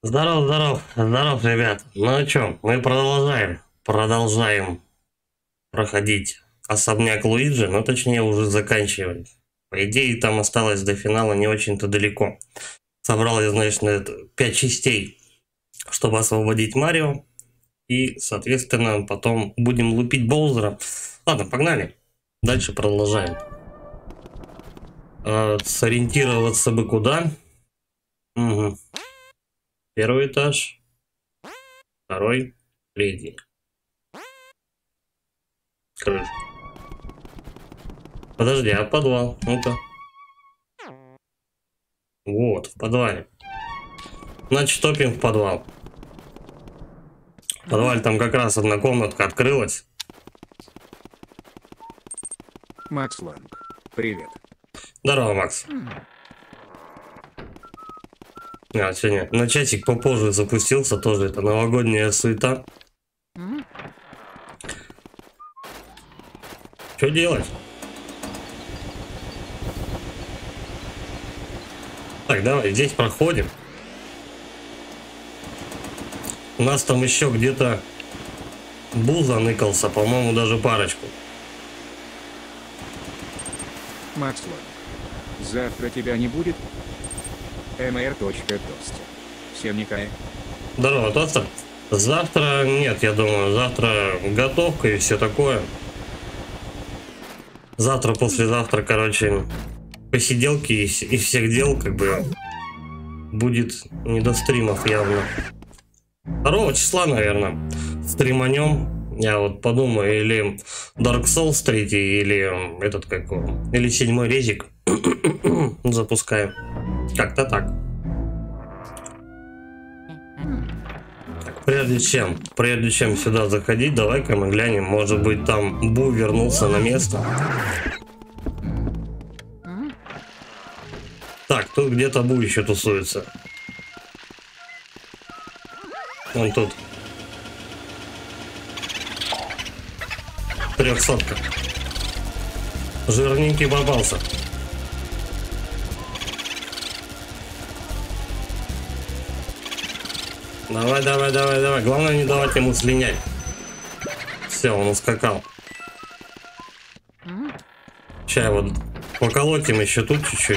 Здоров, здоров, здоров, ребят. Ну о чем? Мы продолжаем проходить особняк Луиджи, но точнее уже заканчиваем. По идее, там осталось до финала не очень-то далеко. Собрал я, значит, на это 5 частей, чтобы освободить Марио. И, соответственно, потом будем лупить Боузера. Ладно, погнали. Дальше продолжаем. Сориентироваться бы куда? Угу. Первый этаж. Второй. Третий. Крыша. Подожди, а подвал? Ну-ка. Вот, в подвале. Значит, топим в подвал. В подвале там как раз одна комнатка открылась. Макс Ланг, привет. Здорово, Макс. Сегодня на часик попозже запустился, тоже это новогодняя суета. Что делать? Так, давай, здесь проходим. У нас там еще где-то Бул заныкался, по-моему, даже парочку. Макс Ланг, завтра тебя не будет? mr.toaster. Всем Никая. Здорово, Тостер. Завтра нет, я думаю, завтра готовка и все такое. Завтра, послезавтра, короче, посиделки и всех дел, как бы, будет не до стримов явно. 2 числа, наверное, стриманем. Я вот подумаю, или Dark Souls 3, или этот какой, или 7-й резик запускаем. Как-то так. Так, прежде чем сюда заходить, давай-ка мы глянем, может быть там Бу вернулся на место. Так, тут где-то Бу еще тусуется. Он тут. 300-ка. Жирненький попался. Давай, давай, давай, давай. Главное не давать ему слинять. Все, он ускакал. Сейчас вот поколотим еще тут чуть-чуть.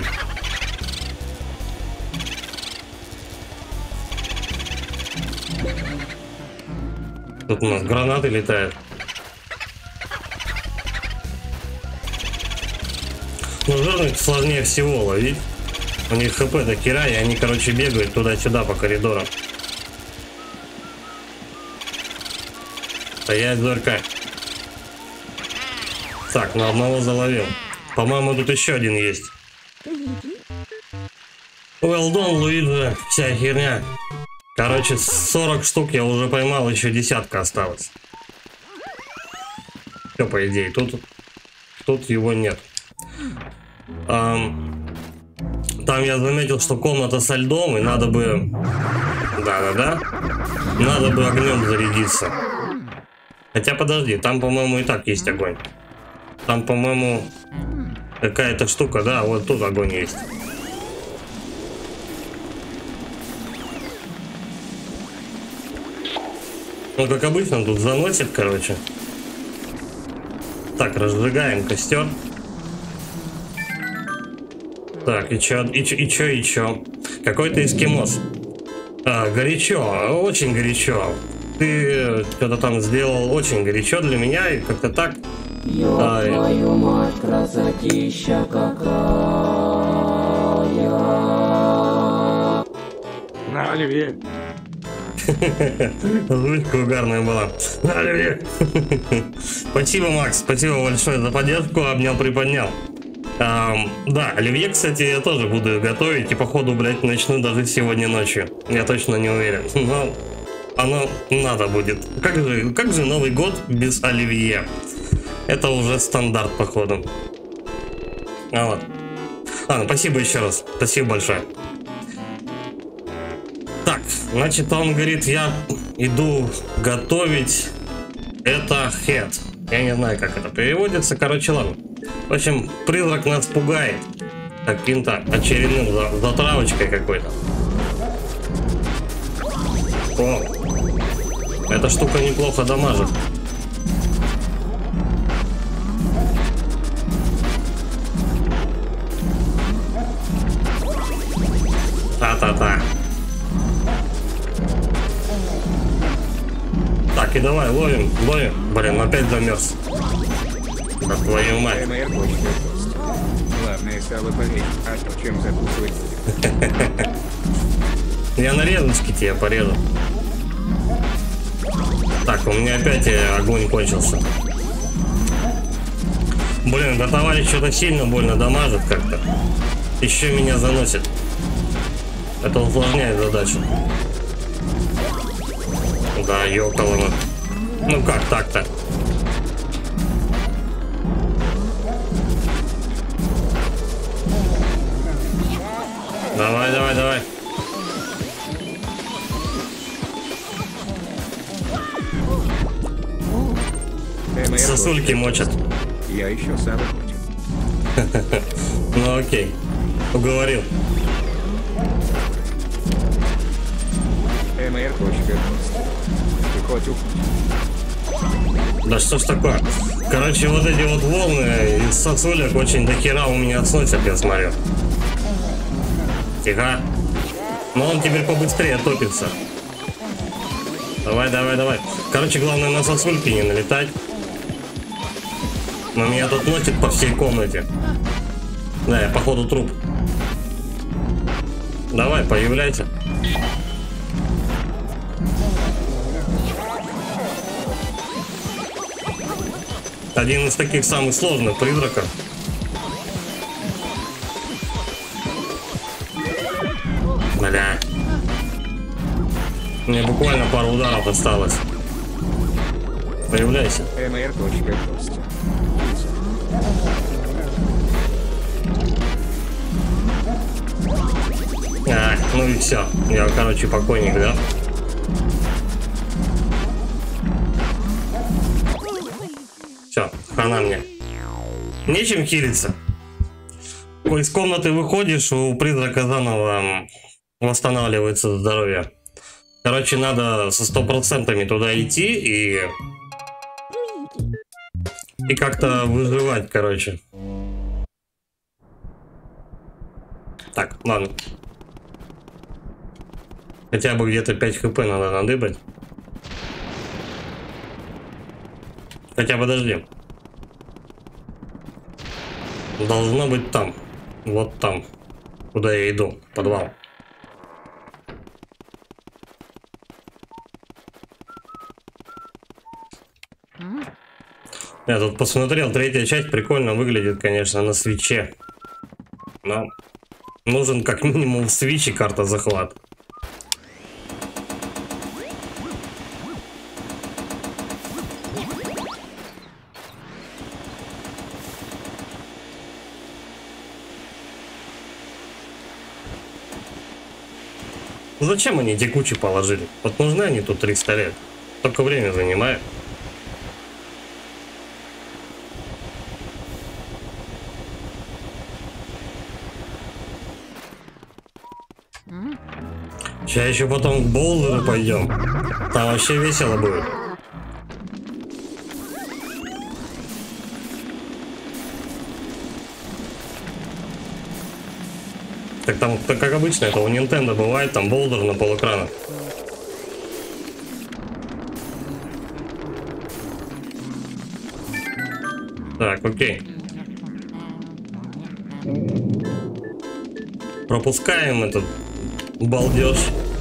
Тут у нас гранаты летают. Ну, жирных сложнее всего ловить. У них хп до хера, и они, короче, бегают туда-сюда по коридорам. Стоять, зорька. Так, на одного заловил. По-моему, тут еще один есть. Well done, Луиджи. Вся херня. Короче, 40 штук я уже поймал, еще 10 осталось. Все, по идее, тут его нет. Там я заметил, что комната со льдом, и надо бы... Да-да-да. Надо бы огнем зарядиться. Хотя, подожди, там, по-моему, и так есть огонь. Там, по-моему, какая-то штука, да, вот тут огонь есть. Ну, как обычно, тут заносит, короче. Так, разжигаем костер. Так, и чё? Какой-то эскимос. Горячо, очень горячо. Ты что-то там сделал очень горячо для меня, и как-то так. Ёб твою мать, красотища какая. На Оливье. Озвучка угарная была. На Оливье. Спасибо, Макс, спасибо большое за поддержку, обнял, приподнял. Да, оливье, кстати, я тоже буду готовить, и походу, блядь, начну даже сегодня ночью. Я точно не уверен, но оно надо будет. Как же Новый год без оливье? Это уже стандарт, походу. Вот. Ладно, спасибо еще раз. Спасибо большое. Так, значит, он говорит, я иду готовить это head. Я не знаю, как это переводится. Короче, ладно. В общем, призрак нас пугает каким-то очередным затравочкой какой-то. О, эта штука неплохо дамажит. Та-та-та. Так, и давай, ловим, ловим. Блин, опять замерз. Да твою мать. МР точка тост. Главное сало порежь, а то чем закусывать будет. Я нарезочки тебе порезал. Так, у меня опять огонь кончился. Блин, да товарищ что-то сильно больно дамажит как-то. Еще меня заносит. Это усложняет задачу. Да, ёкало. Ну как так-то? Давай, давай, давай. МР Сосульки точка мочат. тост. Я еще сало хочу. Ну окей. Уговорил. МР точка тост. Ты хоть Да что ж такое? Короче, вот эти вот волны из сосулек очень до хера у меня сносят, я смотрю. Тихо. Но он теперь побыстрее топится. Давай, давай, давай. Короче, главное на сосульки не налетать. Но меня тут носит по всей комнате. Да, я походу труп. Давай, появляйся. Один из таких самых сложных призраков. Бля. Мне буквально пару ударов осталось. Появляйся. МР точка тост. А, ну и все. Я, короче, покойник, да? Все, хана мне. Нечем хилиться. Из комнаты выходишь, у призрака заново восстанавливается здоровье. Короче, надо со 100% туда идти и как-то выживать, короче. Так, ладно. Хотя бы где-то 5 хп надо надыбать. Хотя подожди. Должно быть там. Вот там. Куда я иду. Подвал. Я тут посмотрел, третья часть прикольно выглядит, конечно, на свитче. Но нужен как минимум свитч и карта захват. Зачем они эти кучи положили? Вот нужны они тут 300 лет. Только время занимает. Сейчас еще потом к Болдеру пойдем. Там вообще весело будет. Так там, как обычно, это у Nintendo бывает, там Болдер на полэкрана. Так, окей. Пропускаем этот балдеж.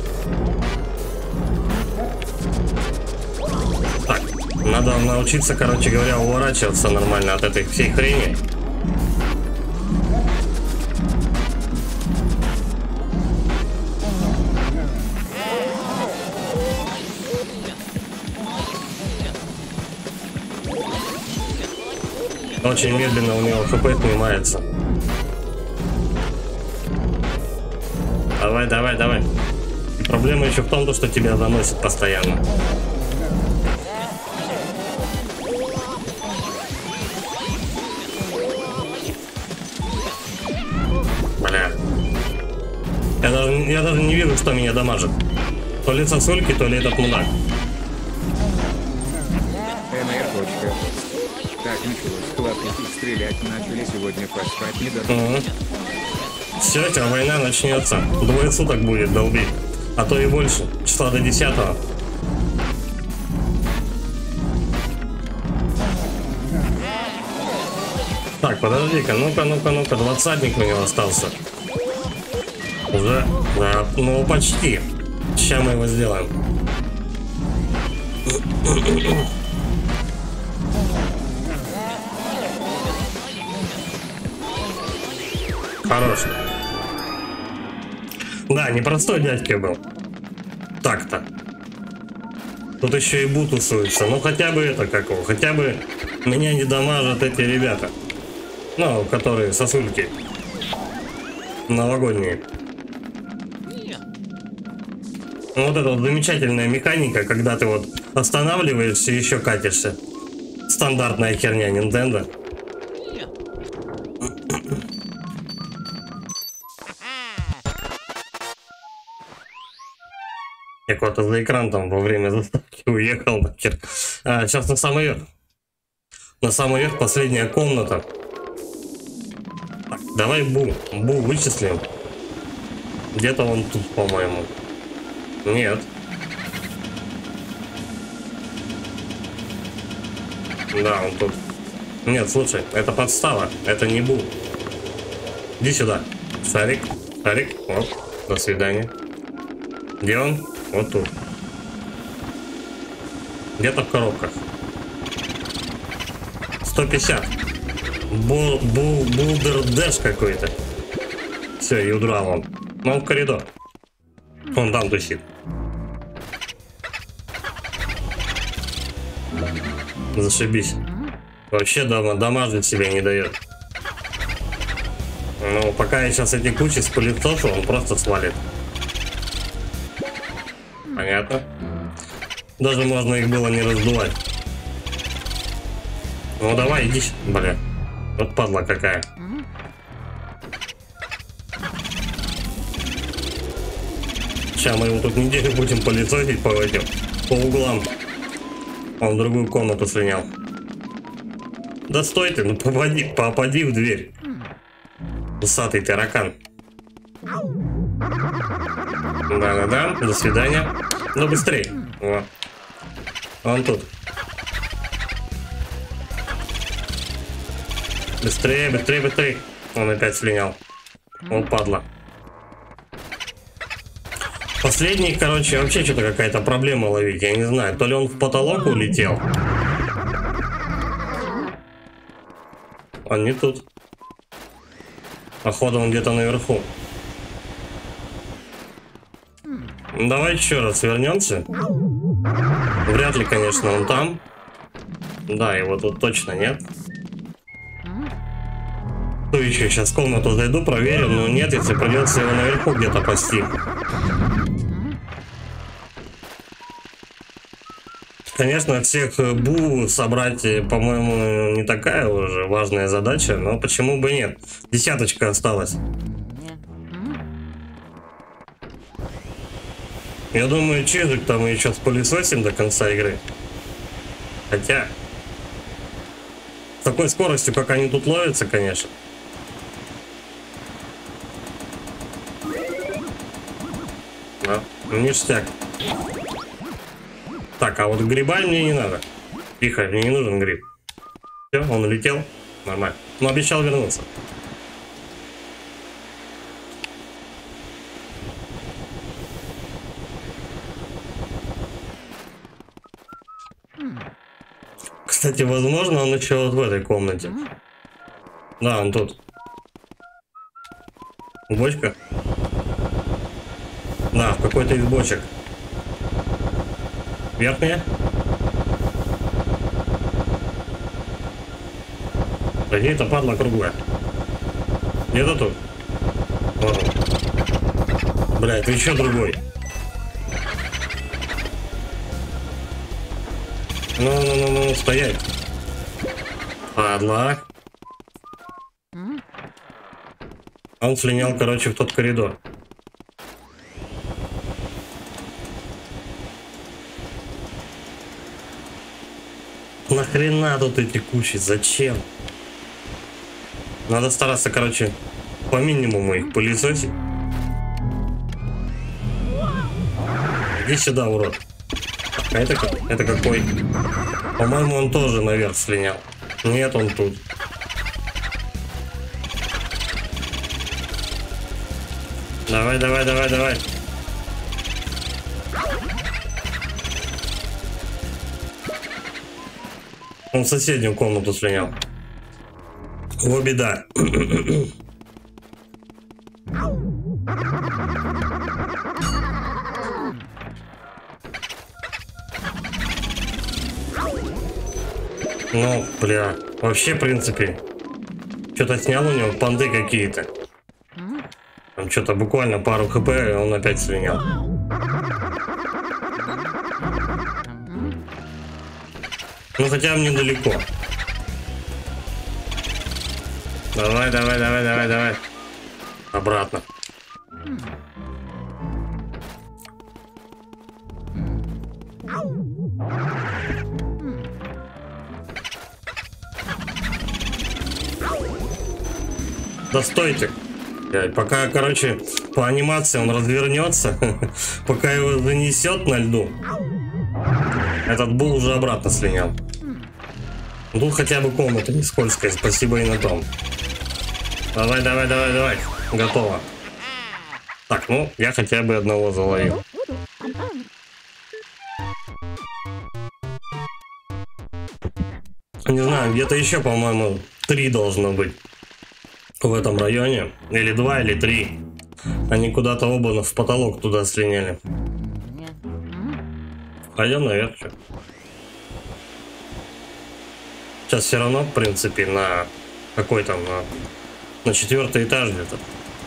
Так, надо научиться, короче говоря, уворачиваться нормально от этой всей хрени. Очень медленно у него хп снимается. Давай, давай, давай. И проблема еще в том, что тебя заносит постоянно. Бля. Я даже не вижу, что меня дамажит. То ли сосульки, то ли этот мудак. МР. Так началось. Хлопники стрелять начали сегодня, поспать не дадут. Все, тебя война начнется. 2 суток будет долбить. А то и больше. Числа до 10-го. Так, подожди-ка, ну-ка, 20-ник у него остался. Уже, да, ну почти. Сейчас мы его сделаем. Хорош. Да, непростой дядька был. Так-то. Тут еще и бут тусуется. Ну хотя бы это какого. Хотя бы меня не дамажат эти ребята. Ну, которые сосульки. Новогодние. Вот это вот замечательная механика, когда ты вот останавливаешься и еще катишься. Стандартная херня Nintendo. Я куда-то за экран там во время заставки уехал нахер. Сейчас на самый верх. На самый верх последняя комната. Так, давай Бу вычислим. Где-то он тут, по-моему. Нет. Да, он тут. Нет, слушай, это подстава. Это не Бу. Иди сюда. Шарик. Вот. До свидания. Где он? Вот тут. Где-то в коробках. 150. Булдердэш какой-то. Все, и удрал он. Ну, он в коридор. Он там тусит. Зашибись. Вообще дамажить себе не дает. Ну, пока я сейчас эти кучи спылесошу, он просто свалит. Понятно. Даже можно их было не раздувать. Ну давай, иди, бля. Вот падла какая. Сейчас мы его тут неделю будем пылесосить по этим, по углам. Он в другую комнату слинял. Да стой ты, ну попади в дверь. Усатый таракан. Да, до свидания. Ну быстрей. Вот. Он тут. Быстрее. Он опять слинял. Он падла. Последний, короче, вообще что-то какая-то проблема ловить. Я не знаю, то ли он в потолок улетел. Он не тут. Походу он где-то наверху. Давай еще раз вернемся. Вряд ли, конечно, он там. Да, его тут точно нет. Ну еще сейчас в комнату зайду, проверю. Но нет, если придется его наверху где-то пасти. Конечно, всех Бу собрать, по-моему, не такая уже важная задача. Но почему бы нет? 10 осталась. Я думаю, чижик-то мы еще спылесосим до конца игры. Хотя, с такой скоростью, как они тут ловятся, конечно. Да, ништяк. Так, а вот гриба мне не надо. Тихо, мне не нужен гриб. Все, он улетел. Нормально. Но обещал вернуться. Кстати, возможно, он еще вот в этой комнате. Да, он тут. Бочка? Да, в какой-то из бочек. Верхняя? Да где это падла круглая? Где-то тут? Вот он. Бля, это еще другой. Ну, стоять. Падла. Он слинял, короче, в тот коридор. Нахрена тут эти кучи? Зачем? Надо стараться, короче, по минимуму их пылесосить. Иди сюда, урод. А это какой? По-моему, он тоже наверх слинял. Нет, он тут. Давай, давай, давай, давай. Он в соседнюю комнату слинял. Во беда. Ну, бля. Вообще, в принципе, что-то снял у него панды какие-то. Там что-то буквально пару хп, и он опять слинял. Ну, хотя мне далеко. Давай, давай, давай, давай, давай. Обратно. Да стойте. Пока, короче, по анимации он развернется, пока его занесет на льду, этот Бул уже обратно слинял. Тут хотя бы комната не скользкая, спасибо и на том. Давай, давай, давай, давай. Готово. Так, ну, я хотя бы одного заловил. Не знаю, где-то еще, по-моему, 3 должно быть в этом районе. Или 2, или 3. Они куда-то оба в потолок туда слиняли. Пойдем наверх. Сейчас все равно, в принципе, на какой там, на 4-й этаж где-то.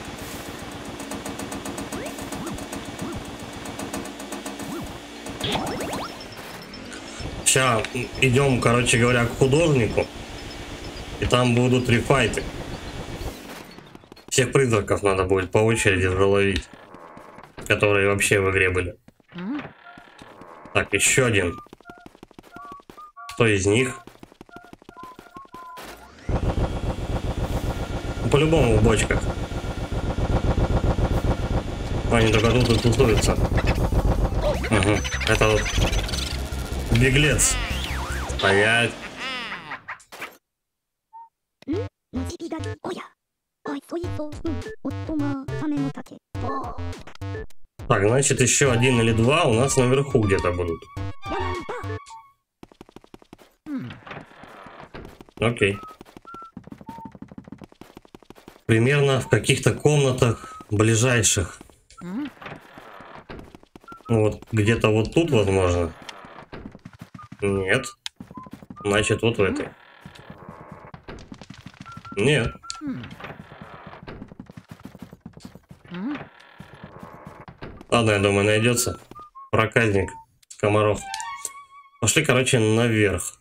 Сейчас идем, короче говоря, к художнику. И там будут рефайты. Всех призраков надо будет по очереди заловить, которые вообще в игре были. Так, еще один. Кто из них? По-любому в бочках. Они только тут и тусуются. Угу. Это вот беглец. Стоять. Так, значит, еще 1 или 2 у нас наверху где-то будут. Окей. Примерно в каких-то комнатах ближайших. Вот где-то вот тут, возможно. Нет. Значит, вот в этой. Нет. Ладно, я думаю, найдется проказник Комаров. Пошли, короче, наверх.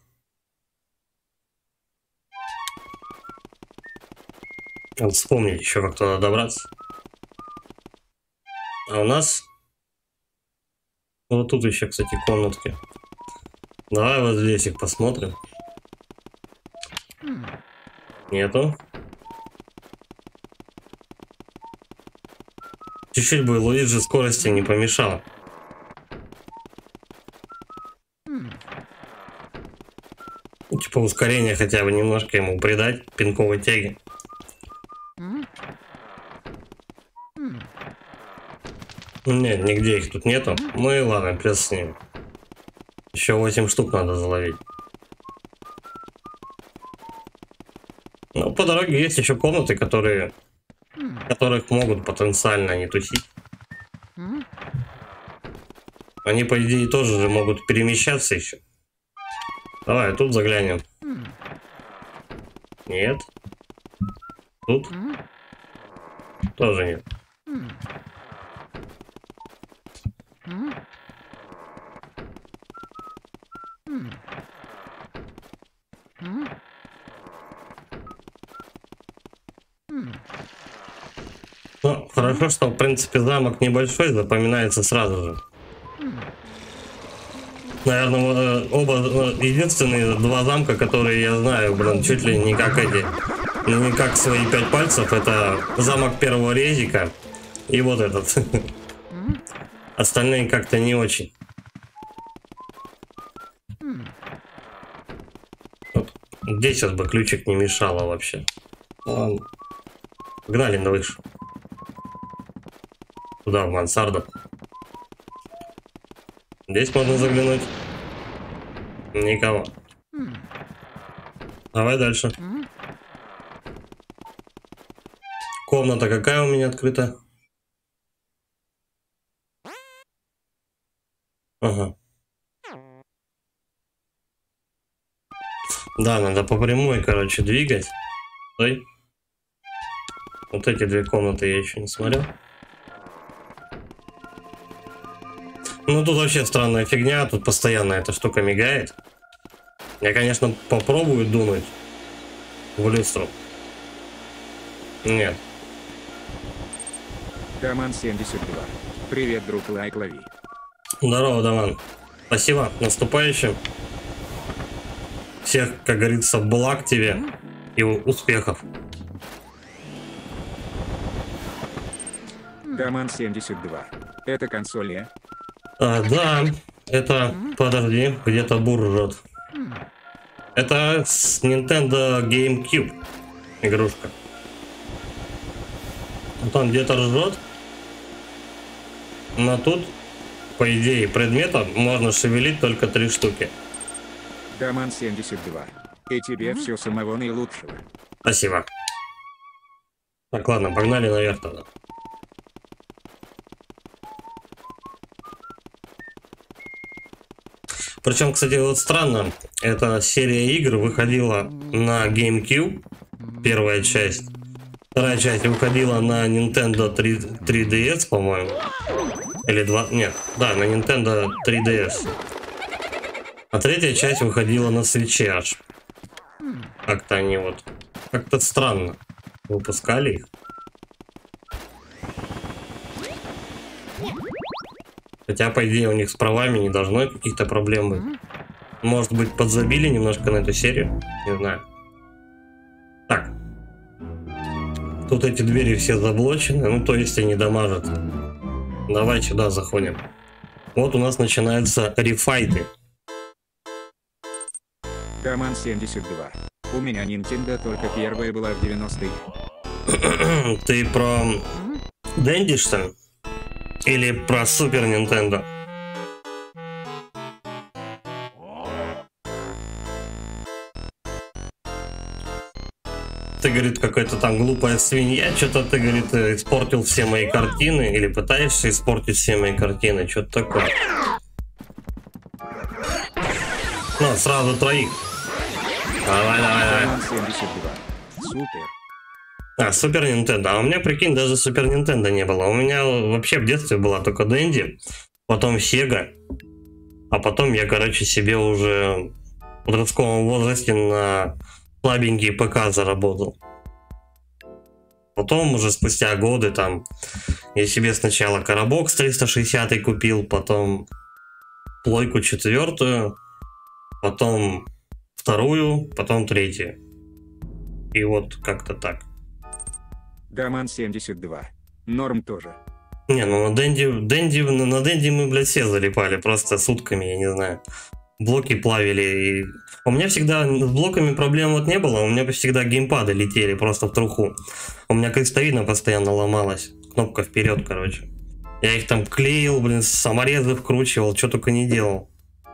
Надо вспомнить еще, как туда добраться. А у нас вот тут еще, кстати, комнатки. Давай вот здесь их посмотрим. Нету. Чуть-чуть бы Луиджи скорости не помешало. Типа ускорение хотя бы немножко ему придать, пинковой тяги. Нет, нигде их тут нету. Ну и ладно, плюс с ними. Еще 8 штук надо заловить. Но по дороге есть еще комнаты, которых могут потенциально не тусить. Они, по идее, тоже же могут перемещаться еще. Давай, тут заглянем. Нет. Тут? Тоже нет. Ну, хорошо, что, в принципе, замок небольшой, запоминается сразу же. Наверное, оба единственные два замка, которые я знаю, блин, чуть ли не как эти, не как свои 5 пальцев. Это замок первого резика и вот этот. Остальные как-то не очень. Вот. Здесь сейчас бы ключик не мешало вообще. Ладно. Погнали на выше. Туда, в мансарду. Здесь можно заглянуть. Никого. Давай дальше. Комната какая у меня открыта? Ага. Да, надо по прямой, короче, двигать. Стой. Вот эти две комнаты я еще не смотрел. Ну тут вообще странная фигня, тут постоянно эта штука мигает. Я, конечно, попробую дунуть в люстру. Нет. Даман 72. Привет, друг, лайк лови. Здорово, Даман. Спасибо, наступающим. Всех, как говорится, благ тебе и успехов. Даман 72. Это консоль, я? Да, это... Подожди, где-то бур ржет. Это с Nintendo GameCube игрушка. Вот он где-то ржет. Но тут, по идее, предметов можно шевелить только 3 штуки. Даман 72. И тебе все самого наилучшего. Спасибо. Так, ладно, погнали наверх тогда. Причем, кстати, вот странно, эта серия игр выходила на GameCube, первая часть. Вторая часть выходила на Nintendo 3DS, по-моему. Или 2... Нет, да, на Nintendo 3DS. А третья часть выходила на Switch аж. Как-то они вот... Как-то странно выпускали их. Хотя, по идее, у них с правами не должно каких-то проблем быть. Может быть, подзабили немножко на эту серию? Не знаю. Так. Тут эти двери все заблочены, ну, то есть они дамажат. Давай сюда заходим. Вот у нас начинаются рефайты. Даман 72. У меня Nintendo только первая была в 90-е. Ты про Dendy, что ли? Или про Супер Нинтендо? Ты, говорит, какая-то там глупая свинья, что-то ты, говорит, испортил все мои картины, или пытаешься испортить все мои картины, что-то такое. Ну, сразу троих. Давай, давай, давай. Даман 72. Супер. А, Супер Нинтендо. А у меня, прикинь, даже Супер Нинтендо не было. У меня вообще в детстве была только Dendy, потом Sega, а потом я, короче, себе уже в подростковом возрасте на слабенький ПК заработал. Потом уже спустя годы там я себе сначала Коробокс 360 купил, потом плойку 4, потом 2, потом 3. И вот как-то так. Даман 72. Норм тоже. Не, ну на Dendy мы, блядь, все залипали просто сутками, я не знаю. Блоки плавили. И... У меня всегда с блоками проблем вот не было, у меня всегда геймпады летели просто в труху. У меня крестовина постоянно ломалась. Кнопка вперед, короче. Я их там клеил, блин, саморезы вкручивал, что только не делал.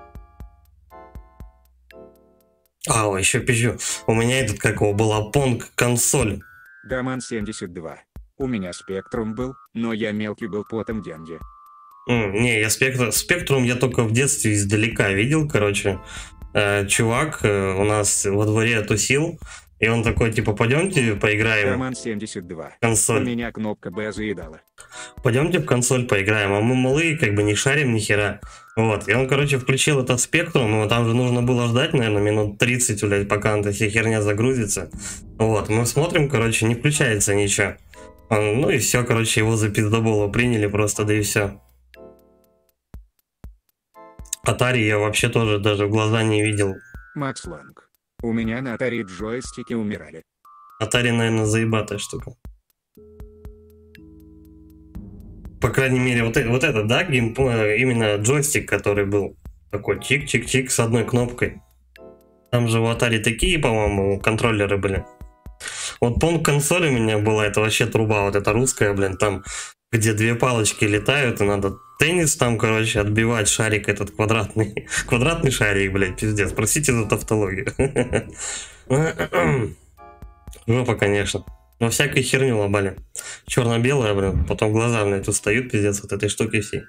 А, еще пизжу. У меня этот, как его, была Pong консоль. Даман 72. У меня Spectrum был, но я мелкий был потом Денди. Не, я Спектрум я только в детстве издалека видел, короче. Чувак у нас во дворе тусил, и он такой, типа, пойдемте поиграем. Даман 72. Консоль. У меня кнопка Б заедала. Пойдемте в консоль поиграем, а мы малые, как бы не шарим ни хера. Вот, и он, короче, включил этот Спектрум, но там же нужно было ждать, наверное, минут 30, блядь, пока эта вся херня загрузится. Вот, мы смотрим, короче, не включается ничего. Ну и все, короче, его за пиздобола приняли просто, да и все. Atari я вообще тоже даже в глаза не видел. Макс Ланг. У меня на Atari джойстики умирали. Atari, наверное, заебатая штука. По крайней мере, вот это, да, именно джойстик, который был такой чик-чик-чик с одной кнопкой. Там же у Atari такие, по-моему, контроллеры были. Вот помню, консоль у меня была, это вообще труба, вот эта русская, блин, там, где две палочки летают, и надо теннис там, короче, отбивать шарик этот квадратный, квадратный шарик, блядь, пиздец, простите за тавтологию. Жопа, конечно. Но всякую херню лобали. Черно-белая, блин, потом глаза, блядь, устают, пиздец, от этой штуки всей.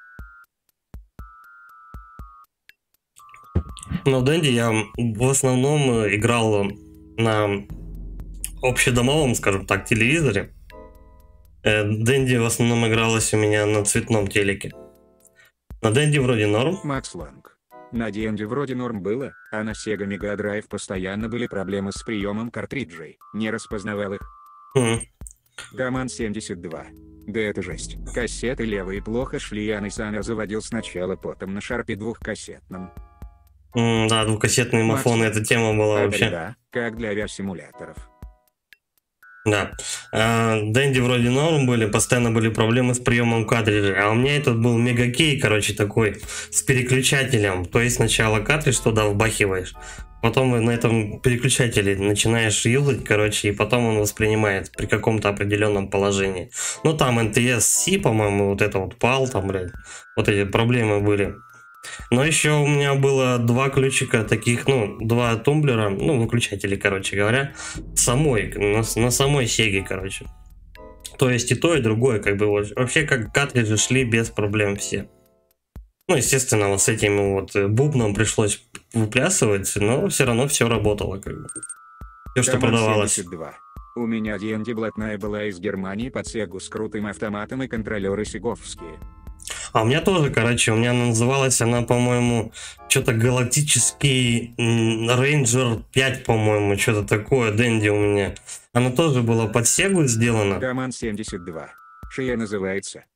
Но в Денди я в основном играл на общедомовом, скажем так, телевизоре. Денди в основном игралась у меня на цветном телеке. На Денди вроде норм. Макс Ланг. На Денди вроде норм было, а на Sega Mega Drive постоянно были проблемы с приемом картриджей, не распознавал их. Гаман 72. Да это жесть. Кассеты левые плохо шли, а Nissan заводил сначала, потом на Шарпе двухкассетном. Да, двухкассетные мафоны, эта тема была вообще. Да, как для авиасимуляторов. Да. Денди вроде норм были, постоянно были проблемы с приемом картриджа. А у меня этот был мегакей, короче, такой, с переключателем. То есть сначала картридж туда вбахиваешь, потом на этом переключателе начинаешь юзать, короче, и потом он воспринимает при каком-то определенном положении. Ну там NTSC, по-моему, вот это вот PAL, там, блядь, вот эти проблемы были. Но еще у меня было два ключика таких, ну, два тумблера, ну, выключатели, короче говоря, на самой Сеге, короче. То есть и то, и другое, как бы, вот, вообще, как картриджи шли без проблем все. Ну, естественно, вот с этим вот бубном пришлось выплясывать, но все равно все работало, как бы. Все, что продавалось. 72. У меня D&D блатная была из Германии под Сегу с крутым автоматом и контролеры сеговские. А у меня тоже, короче, у меня называлась она, по-моему, что-то Галактический Рейнджер 5, по-моему, что-то такое, Денди у меня. Она тоже была под Сегу сделана. Гаман 72. Шия называется.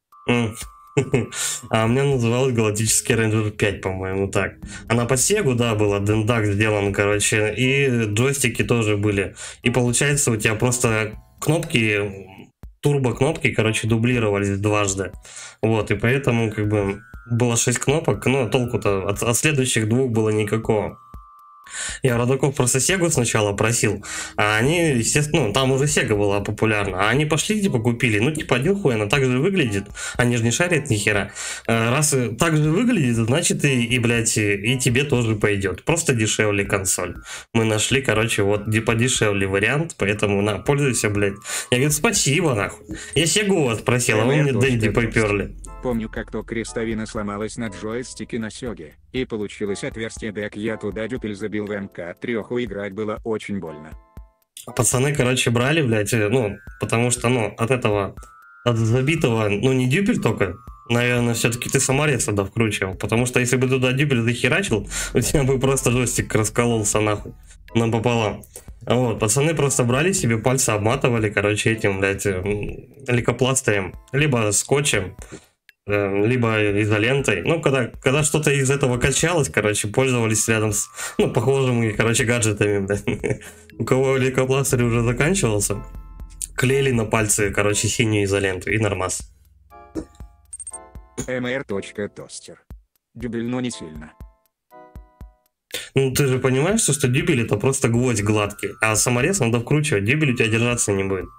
А у меня называлась Галактический Рейнджер 5, по-моему, так. Она под Сегу, да, была, Дендак сделан, короче, и джойстики тоже были. И получается, у тебя просто кнопки... Турбо-кнопки, короче, дублировались дважды. Вот, и поэтому, как бы, было 6 кнопок, но толку-то от следующих двух было никакого. Я родаков просто Сегу сначала просил, а они, естественно, ну, там уже Сега была популярна, а они пошли, типа, купили, ну, типа, один хуй, она так же выглядит, они же не шарят ни хера. Раз так же выглядит, значит, блядь, и тебе тоже пойдет. Просто дешевле консоль. Мы нашли, короче, вот подешевле вариант, поэтому, на, пользуйся, блядь. Я говорю, спасибо, нахуй. Я Сегу у вас просил, а вы мне Денди поперли. Помню, как то крестовина сломалась на джойстике на Сеге, и получилось отверстие, так я туда дюпель забил в МК3, играть было очень больно. Пацаны, короче, брали, блядь, ну, потому что, ну, от этого, от забитого, ну, не дюпель только, наверное, все-таки ты саморез туда вкручивал, потому что если бы туда дюпель захерачил, у тебя бы просто джойстик раскололся нахуй, напополам. Вот, пацаны просто брали себе, пальцы обматывали, короче, этим, блядь, лейкопластырем, либо скотчем, либо изолентой. Ну, когда что-то из этого качалось, короче, пользовались рядом с, ну, похожими, короче, гаджетами, блядь. У кого лейкопластырь уже заканчивался, клеили на пальцы, короче, синюю изоленту, и нормас. mr.toaster. Дюбель, но не сильно. Ну, ты же понимаешь, что дюбель это просто гвоздь гладкий, а саморез надо вкручивать, дюбель у тебя держаться не будет.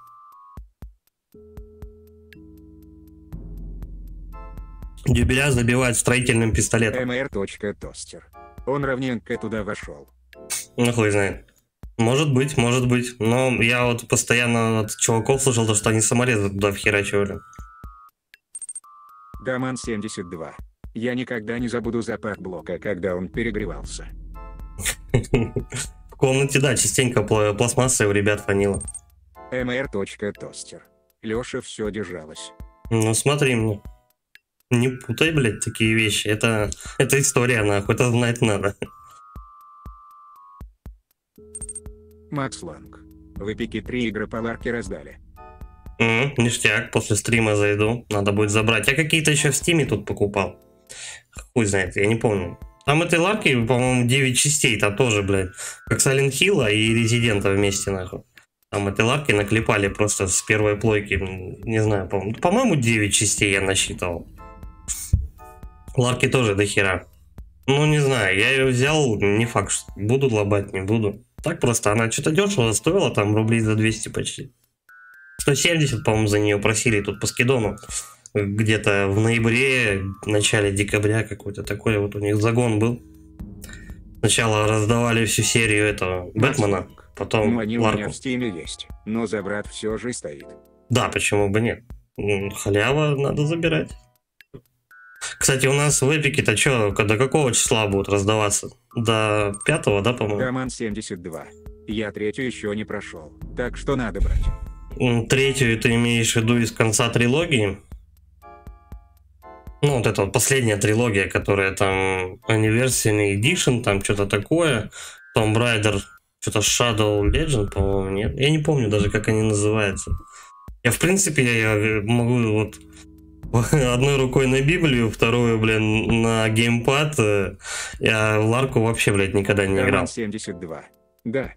Дюбеля забивают строительным пистолетом. mr.toaster. Он ровненько туда вошел. Ну, хуй знает. Может быть. Но я вот постоянно от чуваков слышал, что они саморезы туда вхерачивали. Гаман 72. Я никогда не забуду запах блока, когда он перегревался. В комнате, да, частенько пластмасса у ребят фанила. mr.toaster. Леша, все держалось. Ну, смотри мне. Не путай, блядь, такие вещи. Это история, нахуй, это знать надо. Макс Ланг. В Эпике 3 игры по ларке раздали. Ништяк, после стрима зайду. Надо будет забрать. Я какие-то еще в Стиме тут покупал. Хуй знает, я не помню. Там этой ларки, по-моему, 9 частей, там тоже, блядь, как Silent Hill и Резидента вместе, нахуй. Там этой ларки наклепали просто с первой плойки, не знаю, по-моему, 9 частей я насчитывал. Ларки тоже до хера. Ну, не знаю, я ее взял, не факт, что буду лобать, не буду. Так просто, она что-то дешево стоила, там рублей за 200 почти. 170, по-моему, за нее просили тут по скидону. Где-то в ноябре, в начале декабря какой-то такой вот у них загон был. Сначала раздавали всю серию этого Бэтмена, потом ну, они ларку. У меня в стиме есть, но за брат все же стоит. Да, почему бы нет? Халява надо забирать. Кстати, у нас в Эпике-то что, до какого числа будут раздаваться? До 5-го, да, по-моему? Даман 72. Я 3-ю еще не прошел, так что надо брать. 3-ю ты имеешь в виду из конца трилогии? Ну, вот это вот последняя трилогия, которая там Anniversary Edition, там что-то такое. Tomb Raider, что-то Shadow Legend, по-моему, нет? Я не помню даже, как они называются. Я, в принципе, я могу вот одной рукой на Библию, вторую, блин, на геймпад. Я в ларку вообще, блядь, никогда не играл. 72. Да.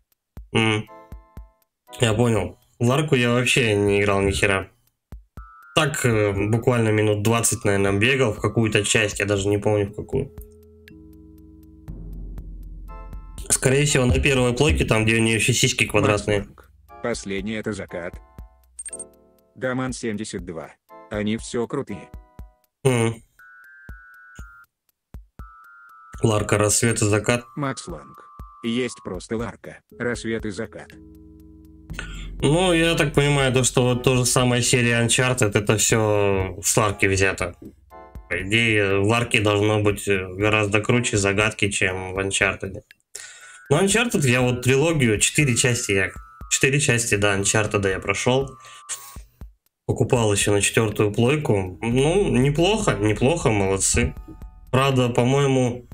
Я понял. В ларку я вообще не играл ни хера. Так, буквально минут 20, наверное, бегал в какую-то часть, я даже не помню в какую. Скорее всего, на первой плойке, там, где у нее еще сиськи квадратные. Последний это закат. Даман 72. Они все крутые. Ларка, рассвет и закат. Макс Лонг. Есть просто ларка, рассвет и закат. Ну, я так понимаю, то, что вот то же самое серия Uncharted, это все с ларки взято. По идее, в ларке должно быть гораздо круче загадки, чем в Uncharted. Но Uncharted, я вот трилогию, 4 части, да, Uncharted я прошел. Покупал еще на 4-ю плойку. Ну, неплохо, молодцы. Правда, по-моему,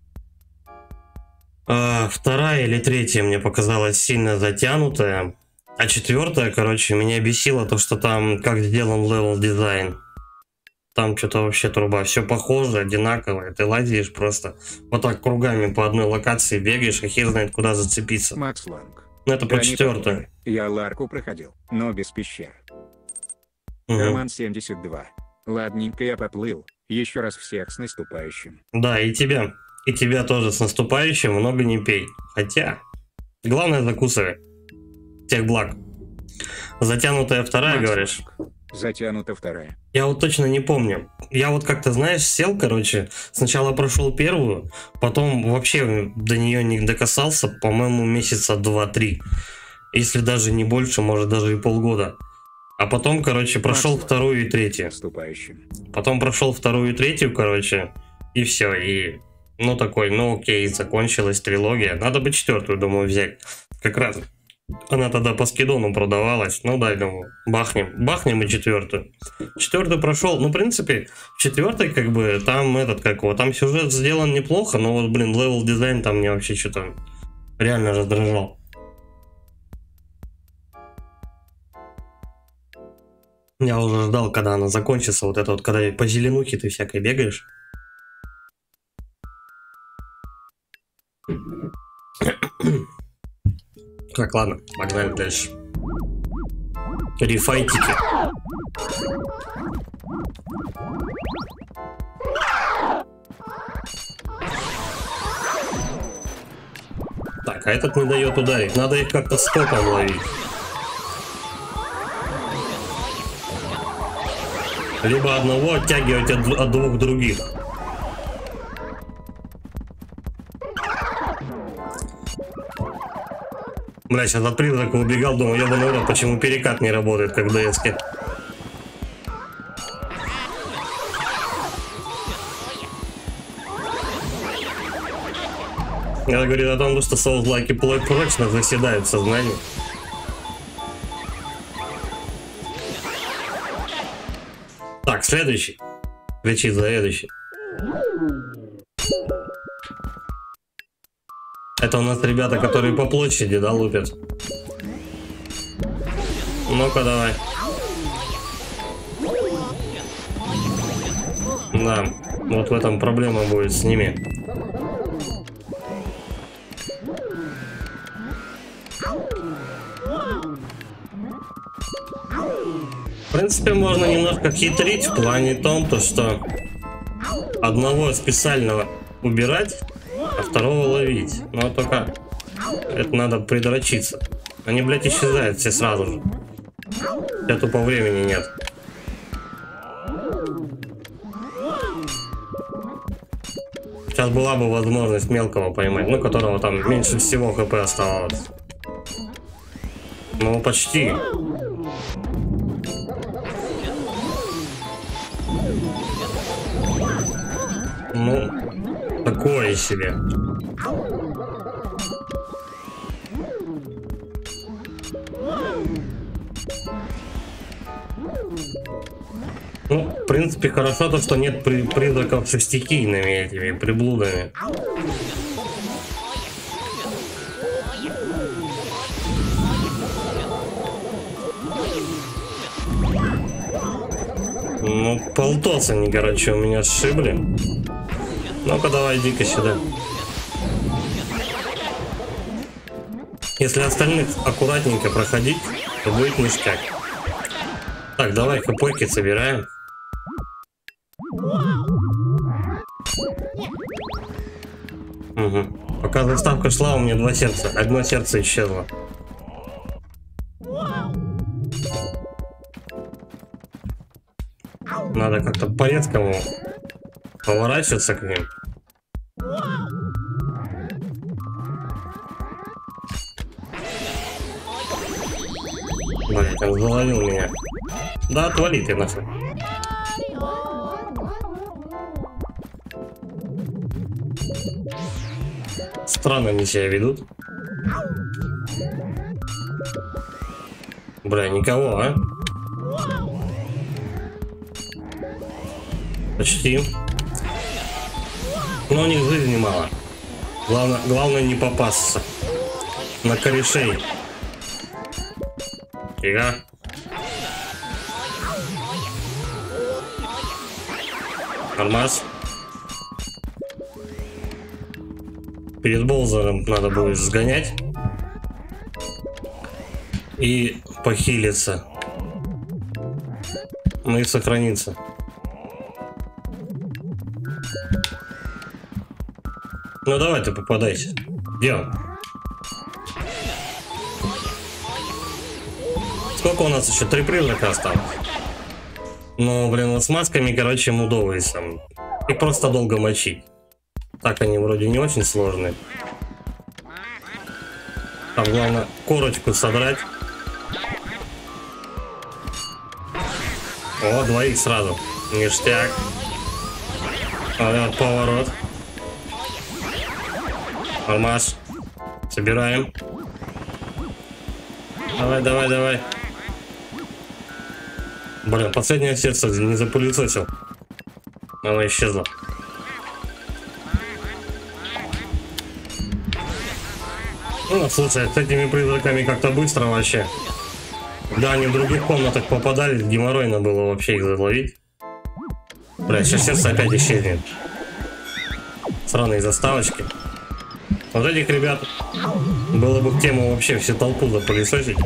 2-я или 3-я мне показалась сильно затянутая. А 4-я, короче, меня бесило то, что там как сделан левел дизайн. Там что-то вообще труба. Все похоже, одинаковое. Ты лазишь просто вот так кругами по одной локации бегаешь, а хер знает куда зацепиться. Макс Лонг. Ну, это по 4-й. Я ларку проходил, но без пещер. Даман 72. Ладненько, я поплыл. Еще раз всех с наступающим. Да, и тебя. И тебя тоже с наступающим. Много не пей. Хотя, главное закусывай. Всех благ. Затянутая 2-я, говоришь? Затянута 2-я. Я вот точно не помню. Я вот как-то, знаешь, сел, короче, сначала прошел 1-ю, потом вообще до нее не докасался, по-моему, месяца 2-3. Если даже не больше, может даже и полгода. А потом, короче, прошел 2-ю и 3-ю. Потом прошел 2-ю и 3-ю, короче, и все. И, ну, такой, ну окей, закончилась трилогия. Надо бы 4-ю, думаю, взять. Как раз она тогда по скидону продавалась. Ну да, думаю, бахнем и 4-ю. 4-ю прошел. Ну, в принципе, в 4-й, как бы, там там сюжет сделан неплохо, но вот, блин, левел дизайн там мне вообще что-то реально раздражал. Я уже ждал, когда она закончится, вот это вот, когда по зеленухе ты всякой бегаешь. Так, ладно, погнали дальше. Рефайтики. Так, а этот не дает ударить. Надо их как-то скопом ловить. Либо одного оттягивать от 2 других. Бля, сейчас от призрака убегал, думаю, ебаный урод, почему перекат не работает, как в DS-ке. Это говорит о том, что Souls-like прочно заседают в сознании. Так, следующий. Кричит следующий. Это у нас ребята, которые по площади, да, лупят. Ну-ка, давай. Да. Вот в этом проблема будет с ними. В принципе, можно немножко хитрить в плане том, то что одного специального убирать, а второго ловить. Но только это надо придрочиться. Они, блядь, исчезают все сразу же. Я тупо времени нет. Сейчас была бы возможность мелкого поймать, ну, которого там меньше всего хп оставалось. Ну, почти. Ну, такое себе. Ну, в принципе, хорошо то, что нет призраков со стихийными этими приблудами. Ну, полтос они, короче, у меня сшибли. Ну-ка, давай, иди-ка сюда. Если остальных аккуратненько проходить, то будет ништяк. Так, давай хпки собираем. Угу. Пока заставка шла, у меня 2 сердца. Одно сердце исчезло. Надо как-то по-резкому поворачиваться к ним. Блять, он заловил меня. Да отвали ты нахуй. Странно они себя ведут. Бля, никого, а? Почти. Но у них жизни мало. Главное не попасться на корешей. Фига. Нормас. Перед Болзером надо будет сгонять и похилиться. Ну и сохраниться. Ну давай ты попадайся. Где он? Сколько у нас еще? 3 призрака осталось. Ну, блин, вот с масками, короче, мудовые сам. И просто долго мочить. Так они вроде не очень сложные. Там главное корочку содрать. О, 2 сразу. Ништяк. Вот поворот. Нормас. Собираем. Давай, давай, давай. Блин, последнее сердце не запылесосил. Оно исчезло. Ну, слушай, с этими призраками как-то быстро вообще. Да, они в других комнатах попадались, геморройно было вообще их заловить. Бля, сейчас сердце опять исчезнет. Сраные заставочки. Вот этих ребят было бы в тему вообще всю толпу запылесосить.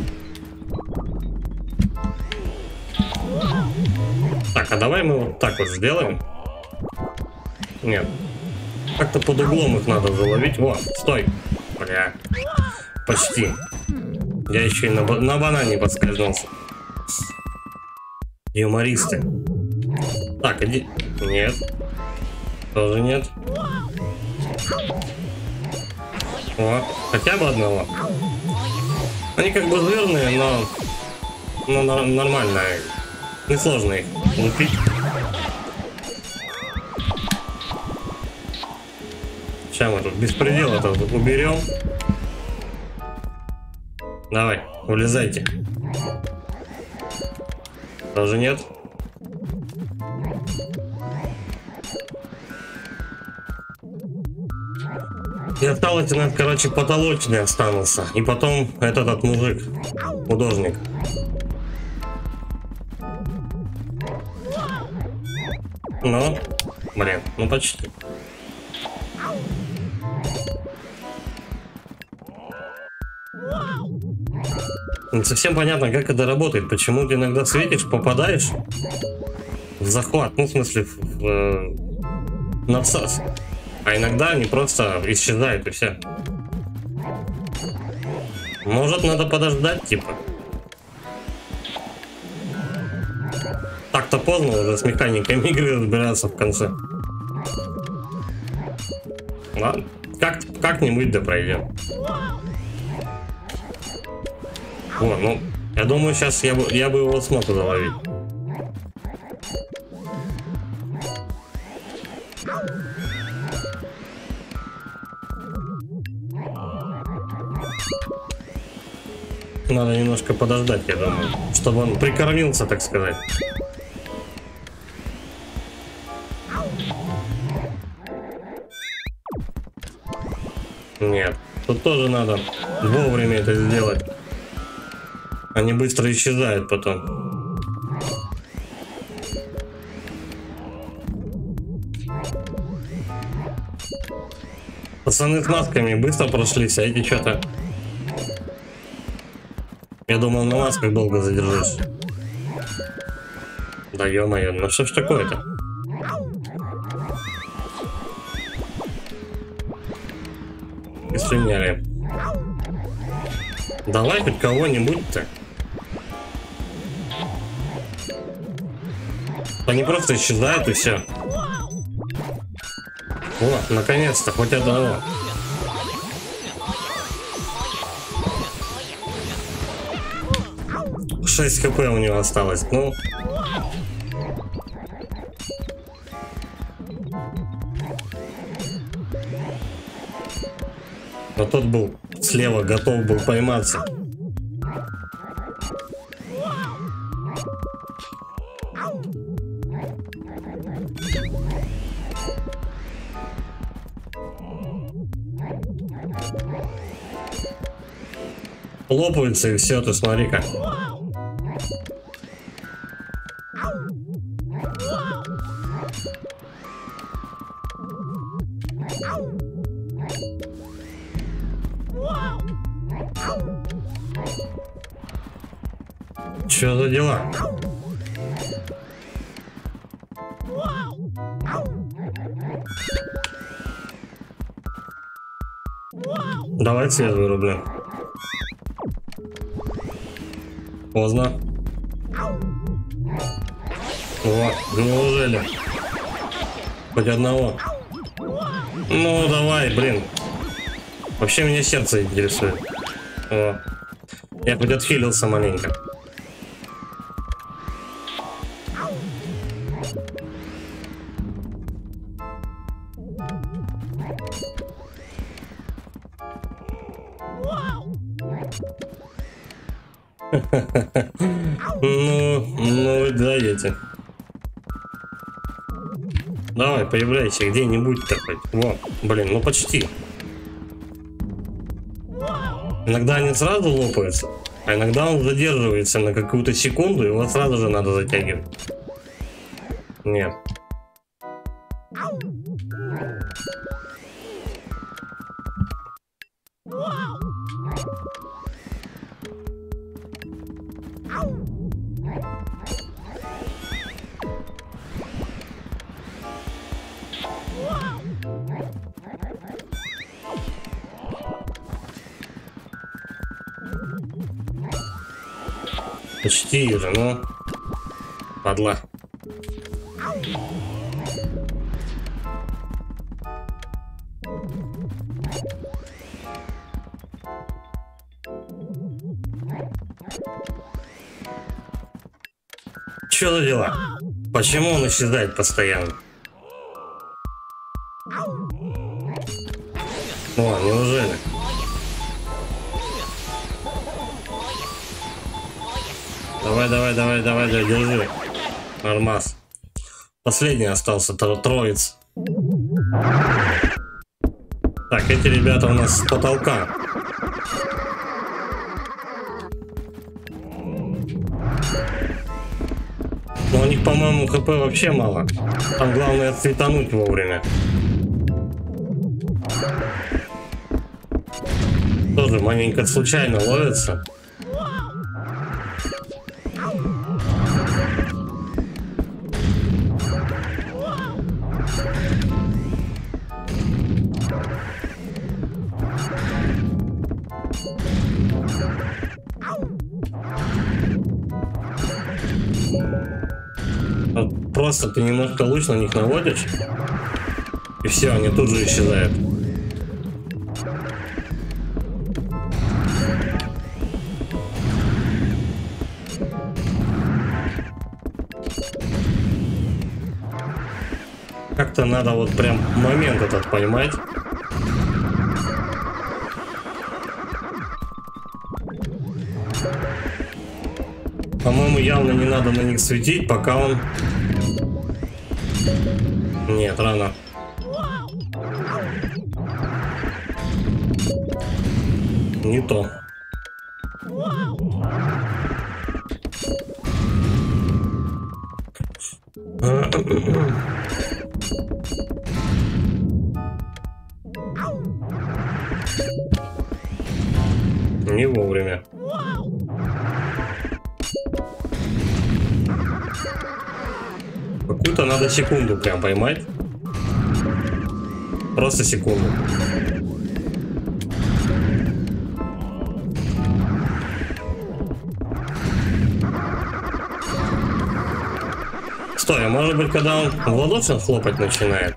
Так, а давай мы вот так вот сделаем. Нет. Как-то под углом их надо заловить. Во, стой. Бля. Почти. Я еще и на банане подскользнулся. Юмористы. Так, иди. Нет. Тоже нет. О, хотя бы одного. Они как бы жирные, но нормально. Несложно их лупить. Сейчас мы тут беспредел это вот уберем. Давай, вылезайте. Тоже нет. И осталось у нас, короче, потолочный останутся. И потом этот мужик, художник. Ну, Блин, ну почти. Не совсем понятно, как это работает. Почему ты иногда светишь, попадаешь в захват, ну в смысле на всас. А иногда они просто исчезают и все. Может, надо подождать, типа. Так-то поздно уже с механиками игры разбираться в конце. Ладно, как-нибудь да пройдем. О, ну, я думаю, сейчас я бы его смог заловить. Надо немножко подождать, я думаю, чтобы он прикормился, так сказать. Нет, тут тоже надо вовремя это сделать. Они быстро исчезают потом. Пацаны с масками быстро прошлись, а эти что-то... Я думал, на масках долго задержусь. Да ё-моё, ну что ж такое-то? И слиняли. Давай хоть кого-нибудь-то. Они просто исчезают и все. О, наконец-то, хоть одного. Шесть хп у него осталось, ну. Но тот был слева, готов был пойматься. Лопаются и все, ты смотри-ка. Что за дела? Давай свет вырублю. Поздно. Вот, неужели? Хоть одного. Ну, давай, блин. Вообще меня сердце интересует. О. Я хоть отхилился маленько. Ну вы даете. Давай, появляйся где-нибудь такой. Во, блин, ну почти. Иногда они сразу лопаются, а иногда он задерживается на какую-то секунду, и его сразу же надо затягивать. Нет. Почти уже, ну, падла. Что за дела? Почему он исчезает постоянно? О, неужели? Давай, держи. Нормас. Последний остался, троиц. Так, эти ребята у нас с потолка. Ну Но у них, по-моему, ХП вообще мало. Там главное цветануть вовремя. Тоже маленько случайно ловится. Просто ты немножко луч на них наводишь, и все, они тут же исчезают. Как-то надо вот прям момент этот поймать. По-моему, явно не надо на них светить, пока он... Нет, рано. Не то. Не вовремя. Какую-то надо секунду прям поймать. Просто секунду. Стой, а может быть, когда он в ладоши хлопать начинает?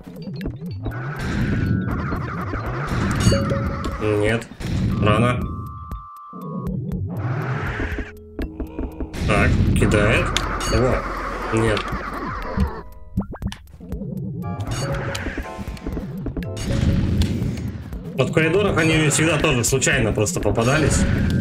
Нет. Рано. Так, кидает. О, нет. Вот в коридорах они всегда тоже случайно просто попадались.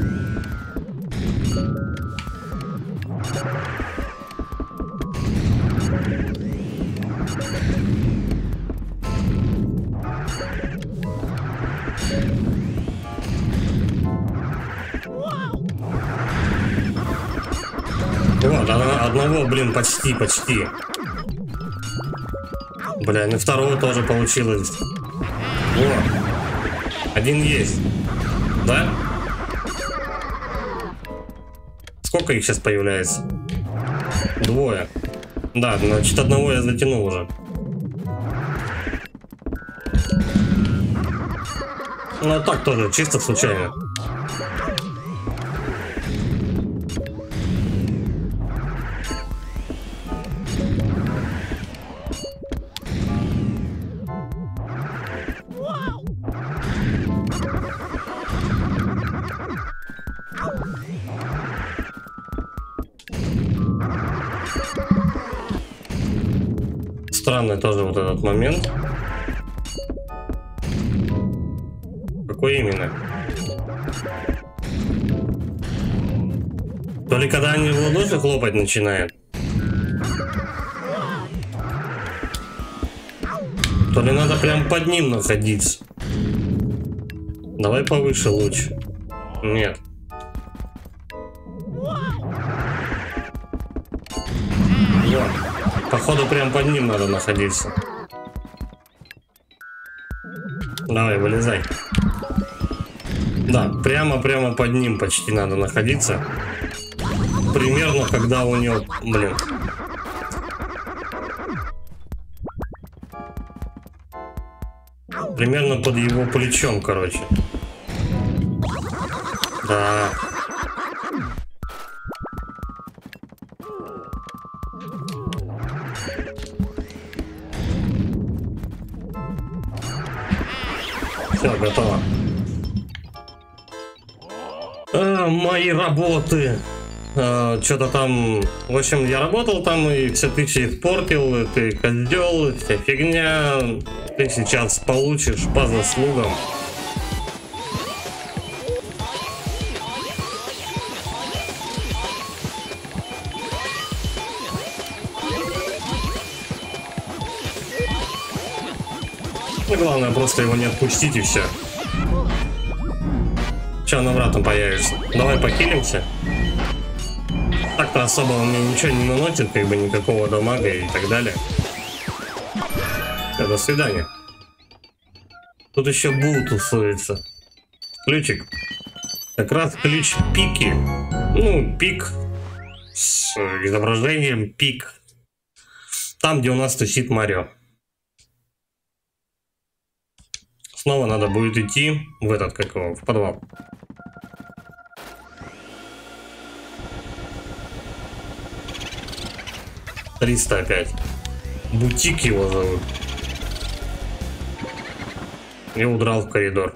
Вот, одного, блин, почти. Бля, ну второго тоже получилось. О. Один есть. Да? Сколько их сейчас появляется? Двое. Да, значит, одного я затянул уже. Ну, так тоже, чисто случайно. Странный тоже вот этот момент. Какой именно? То ли когда они в ладоши хлопать начинают, то ли надо прям под ним находиться. Давай повыше луч. Нет. Вот. Походу прям под ним надо находиться. Давай, вылезай. Да, прямо под ним почти надо находиться. Примерно когда у него... Блин. Примерно под его плечом, короче. Да. Все, готово. Мои работы. Что-то там... В общем, я работал там, и все ты все испортил, ты козел, вся фигня. Ты сейчас получишь по заслугам. Ну, главное просто его не отпустить и все. Сейчас он обратно появится. Давай покилимся. Так-то особо он мне ничего не наносит, как бы никакого дамага и так далее. До свидания. Тут еще Бул тусуется. Ключик. Как раз ключ пики. Ну, пик с изображением пик. Там, где у нас тусит Марио. Снова надо будет идти в этот, как его, в подвал. $300 опять. Бутик его зовут. И удрал в коридор.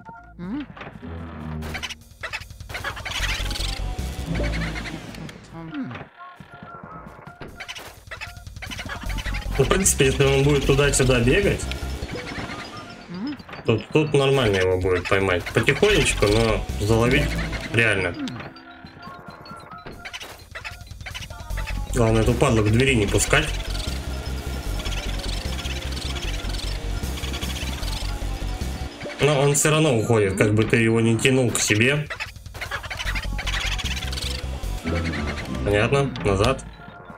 Ну, в принципе, если он будет туда-сюда бегать, то тут нормально его будет поймать. Потихонечку, но заловить реально. Главное, эту падлу к двери не пускать. Но он все равно уходит, как бы ты его не тянул к себе. Понятно? Назад.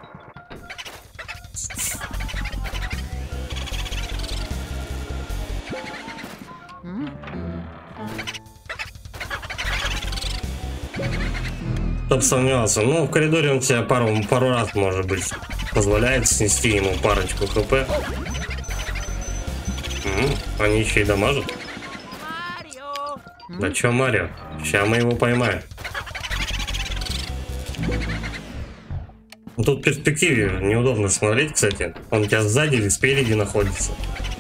Чтоб сомневался. Ну, в коридоре он тебя пару раз, может быть, позволяет снести ему парочку хп. Они еще и дамажат. Да чё, Марио? Сейчас мы его поймаем. Тут в перспективе неудобно смотреть, кстати. Он у тебя сзади или спереди находится.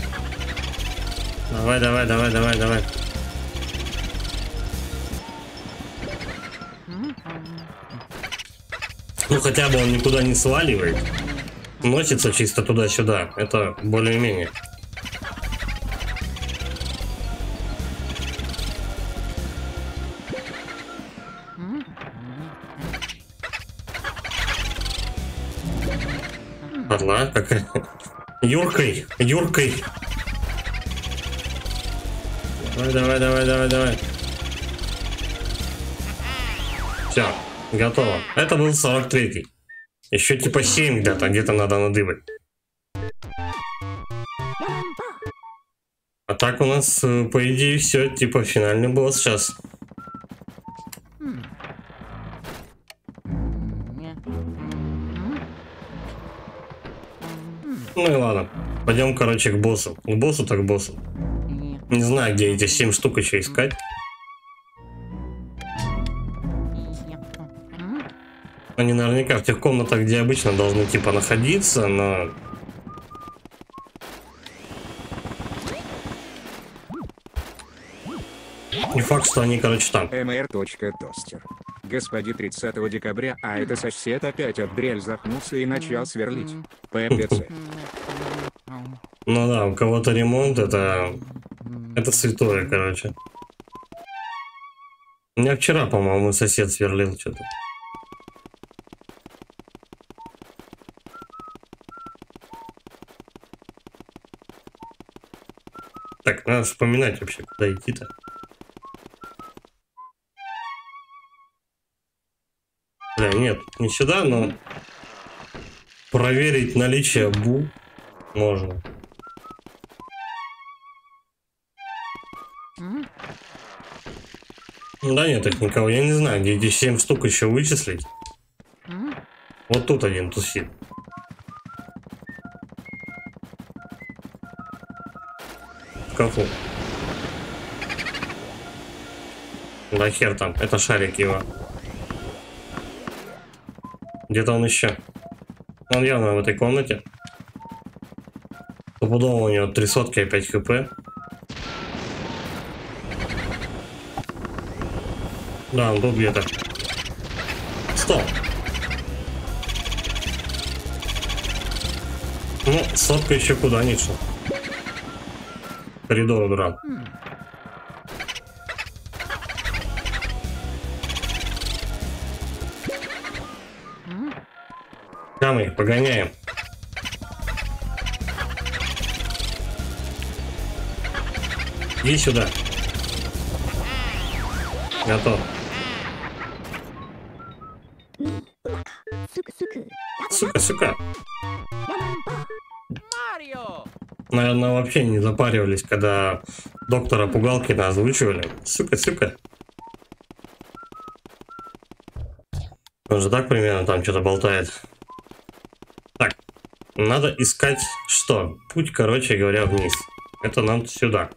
Давай, давай, давай, давай, давай. Ну, хотя бы он никуда не сваливает. Носится чисто туда-сюда. Это более-менее. Падла какая. Юркой, Юркой. Давай, давай, давай, давай, давай. Все, готово. Это был 43-й. Еще типа 7 где-то надо надыбать. А так у нас, по идее, все, типа финальный босс сейчас. Ну и ладно. Пойдем, короче, к боссу. К боссу так к боссу. Не знаю, где эти 7 штук еще искать. Они наверняка в тех комнатах, где обычно должны типа находиться, но... Не факт, что они, короче, там. mr.тостер. Господи, 30 декабря, а это сосед опять от дрель запнулся и начал сверлить. ППЦ. Ну да, у кого-то ремонт, это святое, короче. У меня вчера, по-моему, сосед сверлил что-то. Так, надо вспоминать вообще, куда идти-то. Да, нет, не сюда, но проверить наличие Бу можно. Да нет, их никого. Я не знаю, где эти 7 штук еще вычислить. Вот тут один тусит. В шкафу. Да хер там, это шарик его. Где-то он еще. Он явно в этой комнате. Стопудово у него 300 опять хп. Да, он тут где-то. Стоп. Ну, сотка еще куда не шла. Коридор удрал. Камы, погоняем. Иди сюда. Готов. Сука. Наверное, вообще не запаривались, когда доктора Пугалкина озвучивали. Сука. Он же так примерно там что-то болтает. Так, надо искать что? Путь, короче говоря, вниз. Это нам сюда.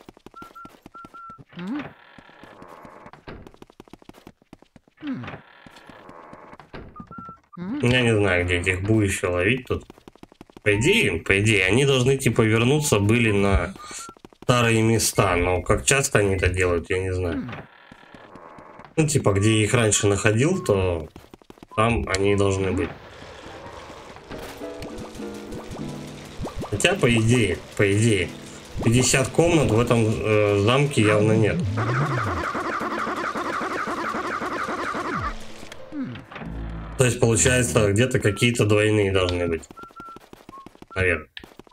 Я не знаю, где этих бу еще ловить тут. По идее, они должны типа вернуться были на старые места, но как часто они это делают, я не знаю. Ну, типа, где я их раньше находил, то там они и должны быть. Хотя, по идее, 50 комнат в этом замке явно нет. То есть, получается, где-то какие-то двойные должны быть. Наверное.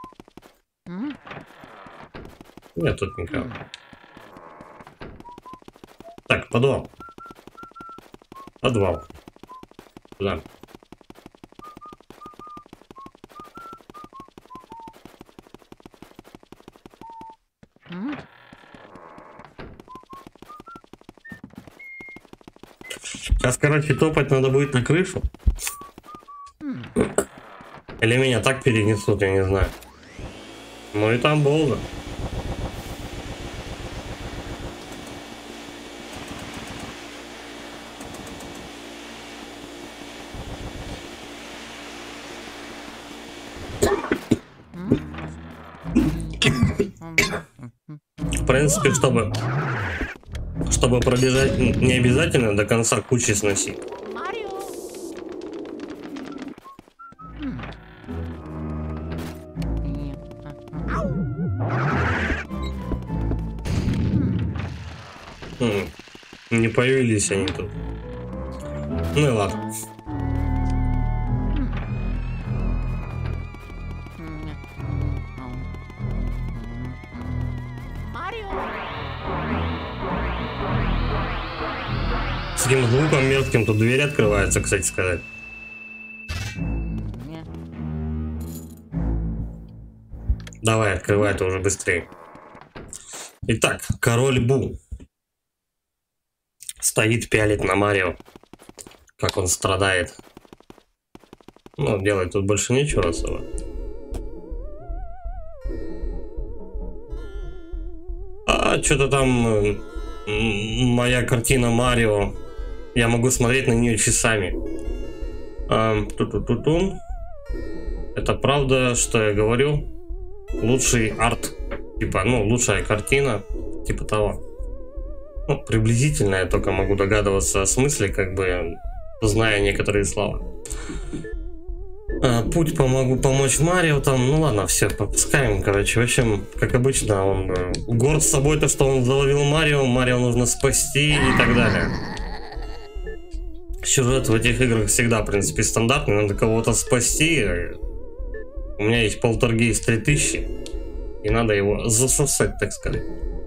Нет, тут никого. Так, подвал. Да. Сейчас, короче, топать надо будет на крышу. Или меня так перенесут, я не знаю. Ну и там Болдер. В принципе, чтобы пробежать, не обязательно до конца кучи сносить. Не появились они тут. Ну и ладно. С таким звуком мерзким тут дверь открывается, кстати сказать. Давай, открывай это уже быстрее. Итак, король Бу стоит, пялит на Марио, как он страдает. Ну, делать тут больше нечего особо. А что-то там моя картина Марио. Я могу смотреть на нее часами. Это правда, что я говорю? Лучший арт. Типа, ну, лучшая картина. Типа того. Ну, приблизительно я только могу догадываться о смысле, как бы, зная некоторые слова. Путь помочь Марио там, ну ладно, все, попускаем, короче. В общем, как обычно, он горд собой, то, что он заловил Марио нужно спасти и так далее. Сюжет в этих играх всегда, в принципе, стандартный, надо кого-то спасти. У меня есть полтергейст 3000, и надо его засосать, так сказать.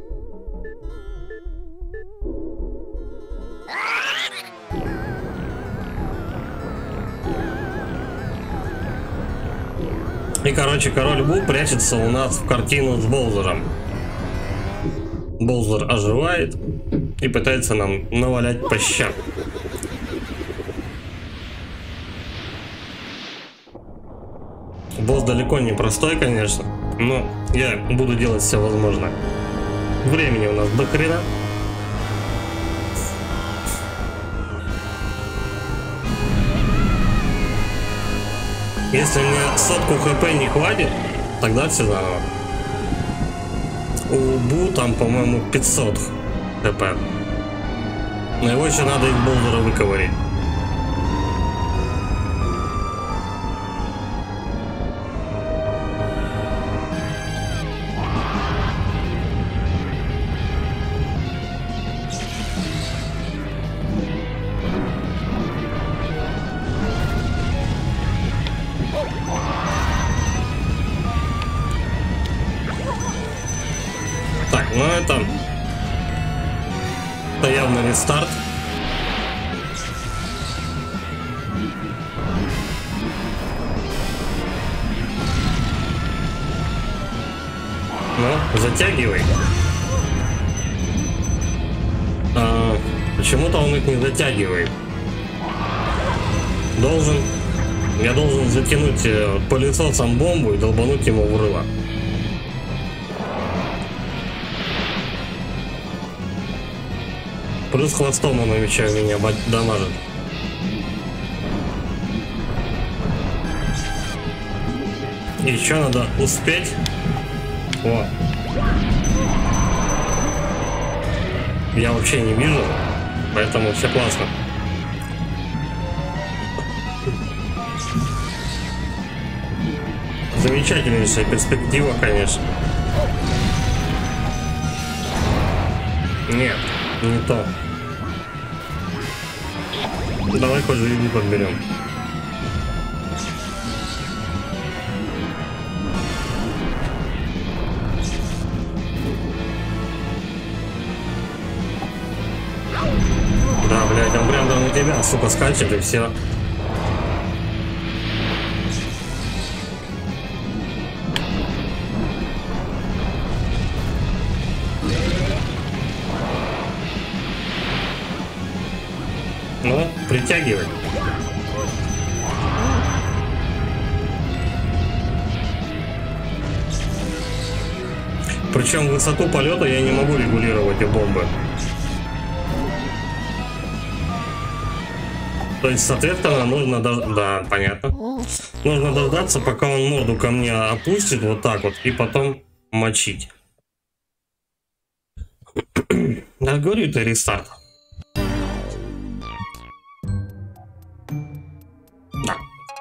И, короче, король Бу прячется у нас в картину с Боузером. Боузер оживает и пытается нам навалять по щам. Босс далеко не простой, конечно, но я буду делать все возможное. Времени у нас до хрена. Если мне 100 хп не хватит, тогда все заново. У Бу там, по-моему, 500 хп. Но его еще надо из Болдера выковырить. Ну это явно не старт. Ну, затягивай. Почему-то он их не затягивает. Я должен затянуть пылесосом бомбу и долбануть ему в рыло. Плюс хвостом он еще меня дамажит. Еще надо успеть. О. Я вообще не вижу, поэтому все классно. Замечательнейшая перспектива, конечно. Нет, не то. Давай хоть звезду подберем. Да, блядь, он прям на тебя, сука, скачет и все. Ну, притягивай. Причем высоту полета я не могу регулировать у бомбы. То есть, соответственно, нужно... Да, понятно. Нужно дождаться, пока он морду ко мне опустит вот так вот, и потом мочить. Я говорю, это рестарт. Да.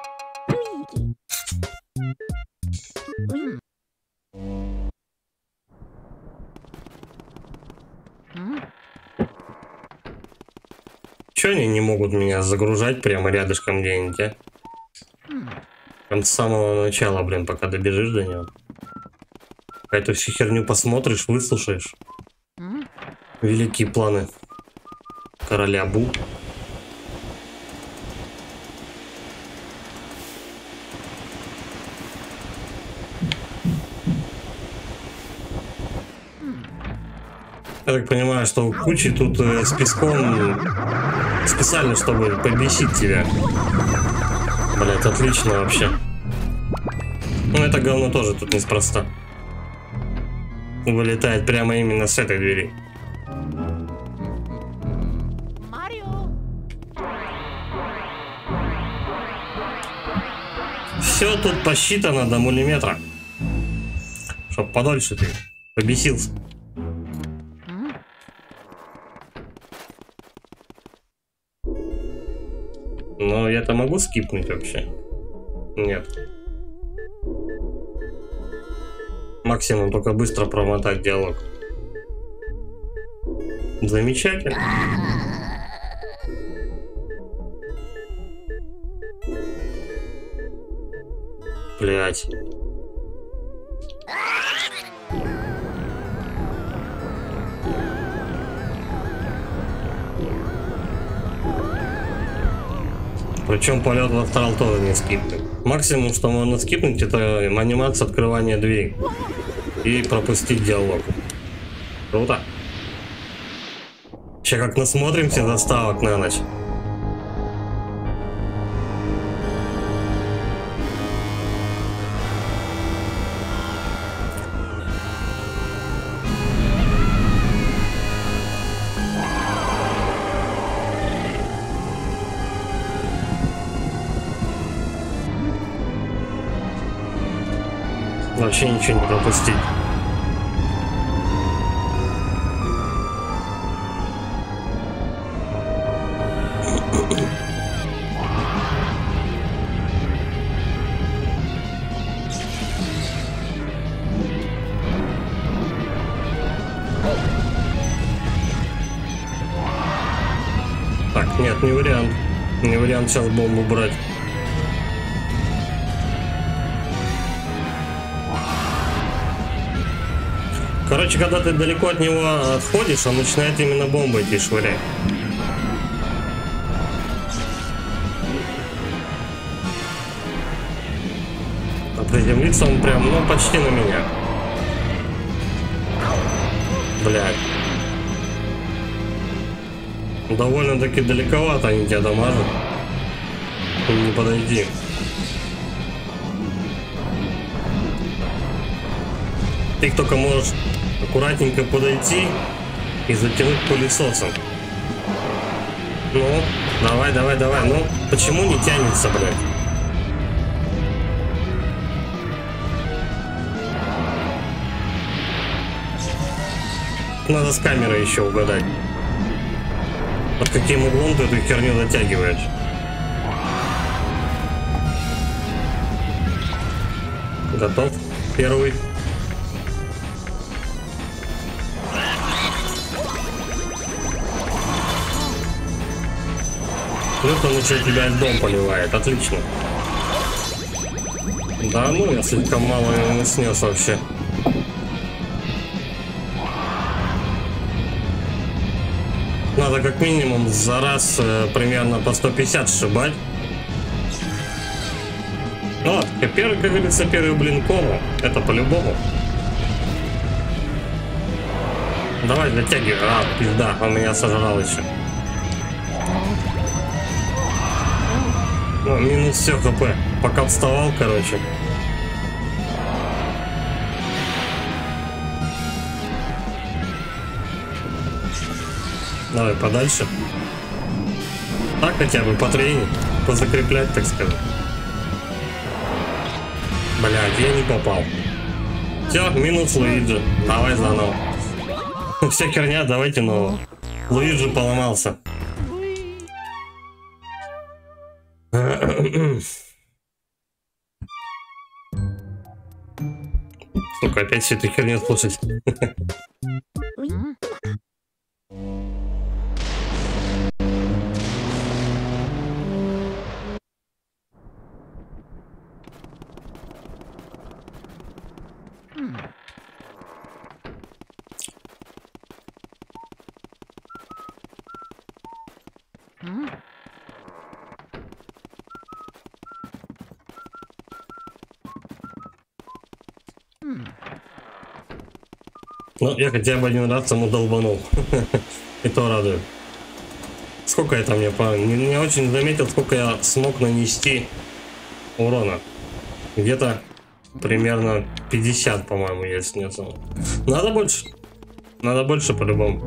Чё они не могут меня загружать прямо рядышком где-нибудь, а? Прям с самого начала, блин, пока добежишь до него. Эту всю херню посмотришь, выслушаешь. Великие планы короля Бу. Я так понимаю, что кучи тут с песком специально, чтобы побесить тебя. Блять, отлично вообще. Ну это говно тоже тут неспроста. Вылетает прямо именно с этой двери. Все тут посчитано до миллиметра. Чтоб подольше ты побесился. Но я-то могу скипнуть вообще? Нет. Максимум только быстро промотать диалог. Замечательно. Блять. Причем полет в астрал тоже не скипнуть. Максимум, что можно скипнуть, это анимация открывания двери. И пропустить диалог. Круто. Сейчас как насмотримся заставок на ночь. Вообще ничего не пропустить. Так, нет, не вариант. Не вариант сейчас бомбу брать. Короче, когда ты далеко от него отходишь, он начинает именно бомбой идти швырять. А приземлиться он прям, ну, почти на меня. Блядь. Довольно-таки далековато они тебя дамажат. Не подойди. Ты только можешь аккуратненько подойти и затянуть пылесосом. Ну, давай, давай, давай. Ну, почему не тянется, блядь? Надо с камерой еще угадать. Под каким углом ты эту херню затягиваешь? Готов? Первый. Плюс он еще тебя льдом поливает. Отлично. Да ну, я слишком мало его снес вообще. Надо как минимум за раз примерно по 150 сшибать. Ну, первый, как говорится, первый блин кому. Это по-любому. Давай дотягивай. А, пизда, он меня сожрал еще. Ну, минус все хп. Пока вставал, короче. Давай подальше. Так хотя бы потренить, позакреплять, так сказать. Блядь, я не попал. Все, минус Луиджи. Давай заново. Вся херня, давайте нового. Луиджи поломался. Сука, опять всю эту херню слушать. Ну, я хотя бы один раз ему долбанул. И то радует. Сколько это мне по... Не очень заметил, сколько я смог нанести урона. Где-то примерно 50, по-моему, я снес. Надо больше. Надо больше по-любому.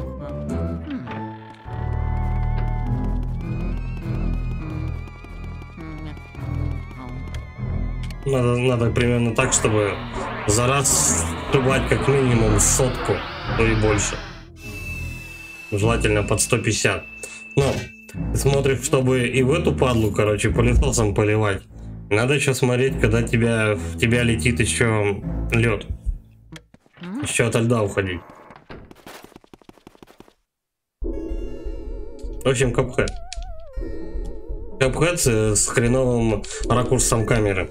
Надо примерно так, чтобы за раз сшибать как минимум 100, то и больше. Желательно под 150. Но ты смотришь, чтобы и в эту падлу, короче, пылесосом поливать. Надо еще смотреть, когда в тебя летит еще лед. Еще от льда уходить. В общем, капхэт. Капхэт с хреновым ракурсом камеры.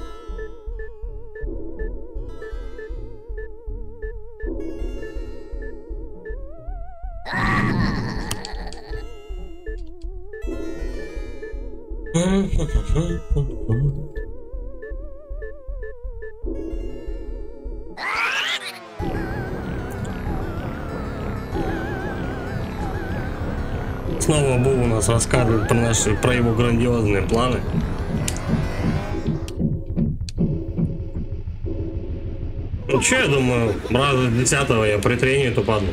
Снова Бу у нас рассказывает про его грандиозные планы. Ну что, я думаю, раза 10-го я притреню эту падлу.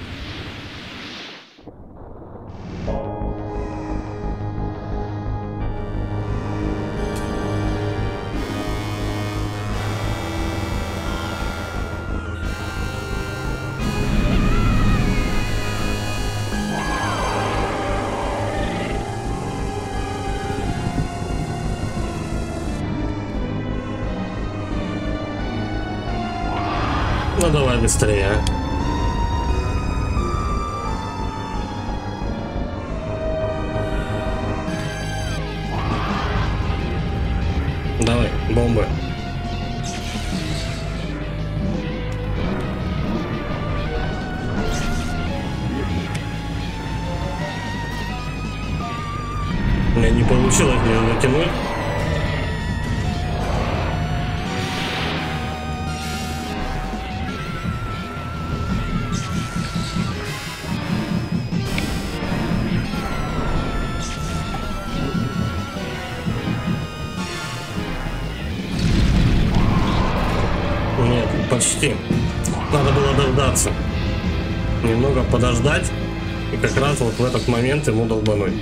Ну давай быстрее, а. Давай, бомбы. У меня не получилось меня натянуть. Почти. Надо было дождаться. Немного подождать. И как раз вот в этот момент ему долбануть.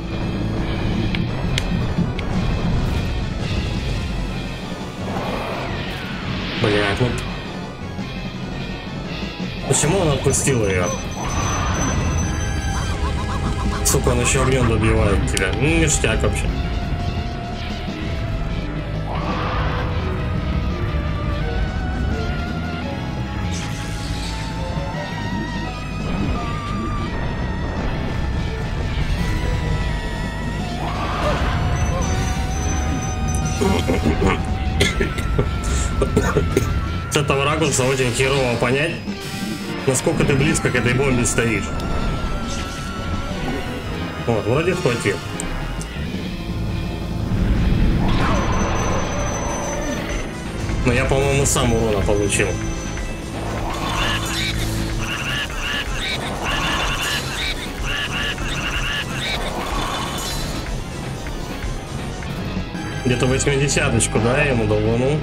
Блядь, ну... Почему он отпустил ее? Сука, он еще огнем добивает тебя. Ну, ништяк вообще. С этого ракурса очень херово понять, насколько ты близко к этой бомбе стоишь. Вот, вроде хватит. Но я, по-моему, сам урона получил. Где-то 80-очку, да, я ему долбанул.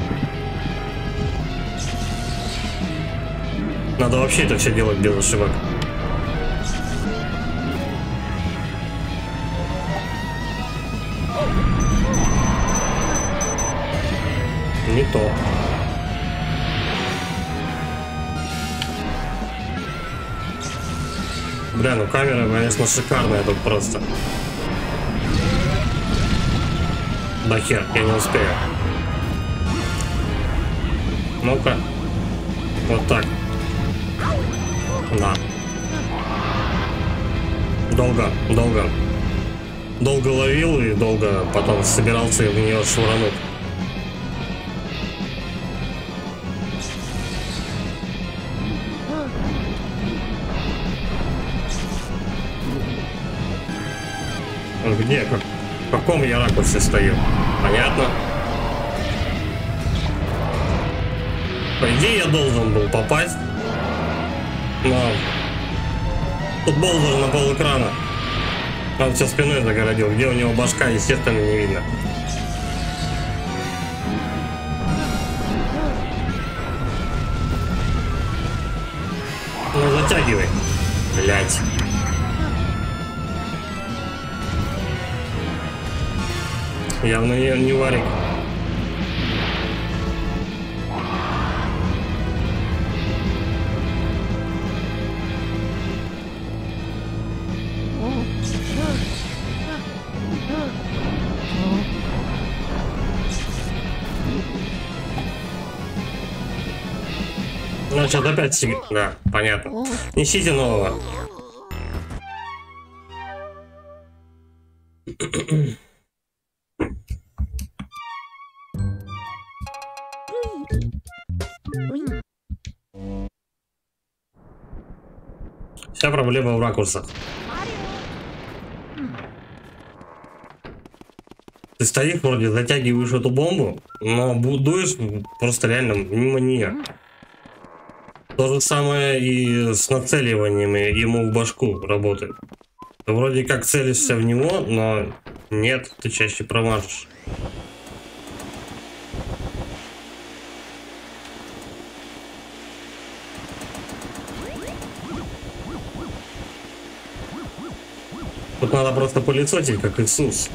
Надо вообще это все делать без ошибок. Не то. Бля, ну камера, конечно, шикарная тут просто. Да хер, я не успею. Ну-ка. Вот так. Да. Долго ловил и долго потом собирался в нее швырнуть. Где? В каком я ракурсе стою? Понятно. По идее, я должен был попасть. Но футбол даже на пол экрана. Он все спиной загородил. Где у него башка, естественно, не видно. Ну, затягивай. Блять. Явно не варик. Значит, опять сигнал. Да, понятно. Несите нового. Вся проблема в ракурсах. Ты стоишь, вроде затягиваешь эту бомбу, но дуешь просто реально мимо нее. То же самое и с нацеливанием ему в башку работает. Ты вроде как целишься в него, но нет, ты чаще промажешь. Тут надо просто пылесосить, как Иисус.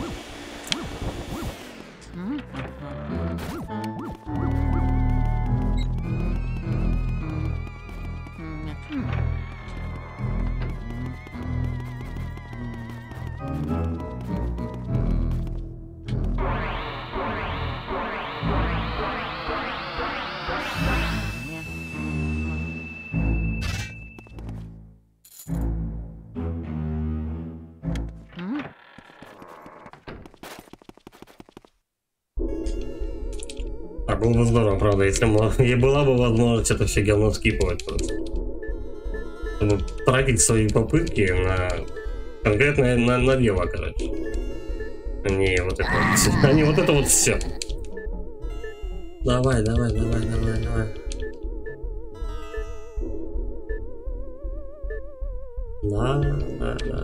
Было бы здорово, правда, если была бы возможность это все говно скипывать просто. Чтобы тратить свои попытки на конкретно на дело, короче. А не вот это вот все. А не вот это вот все. Давай. Да.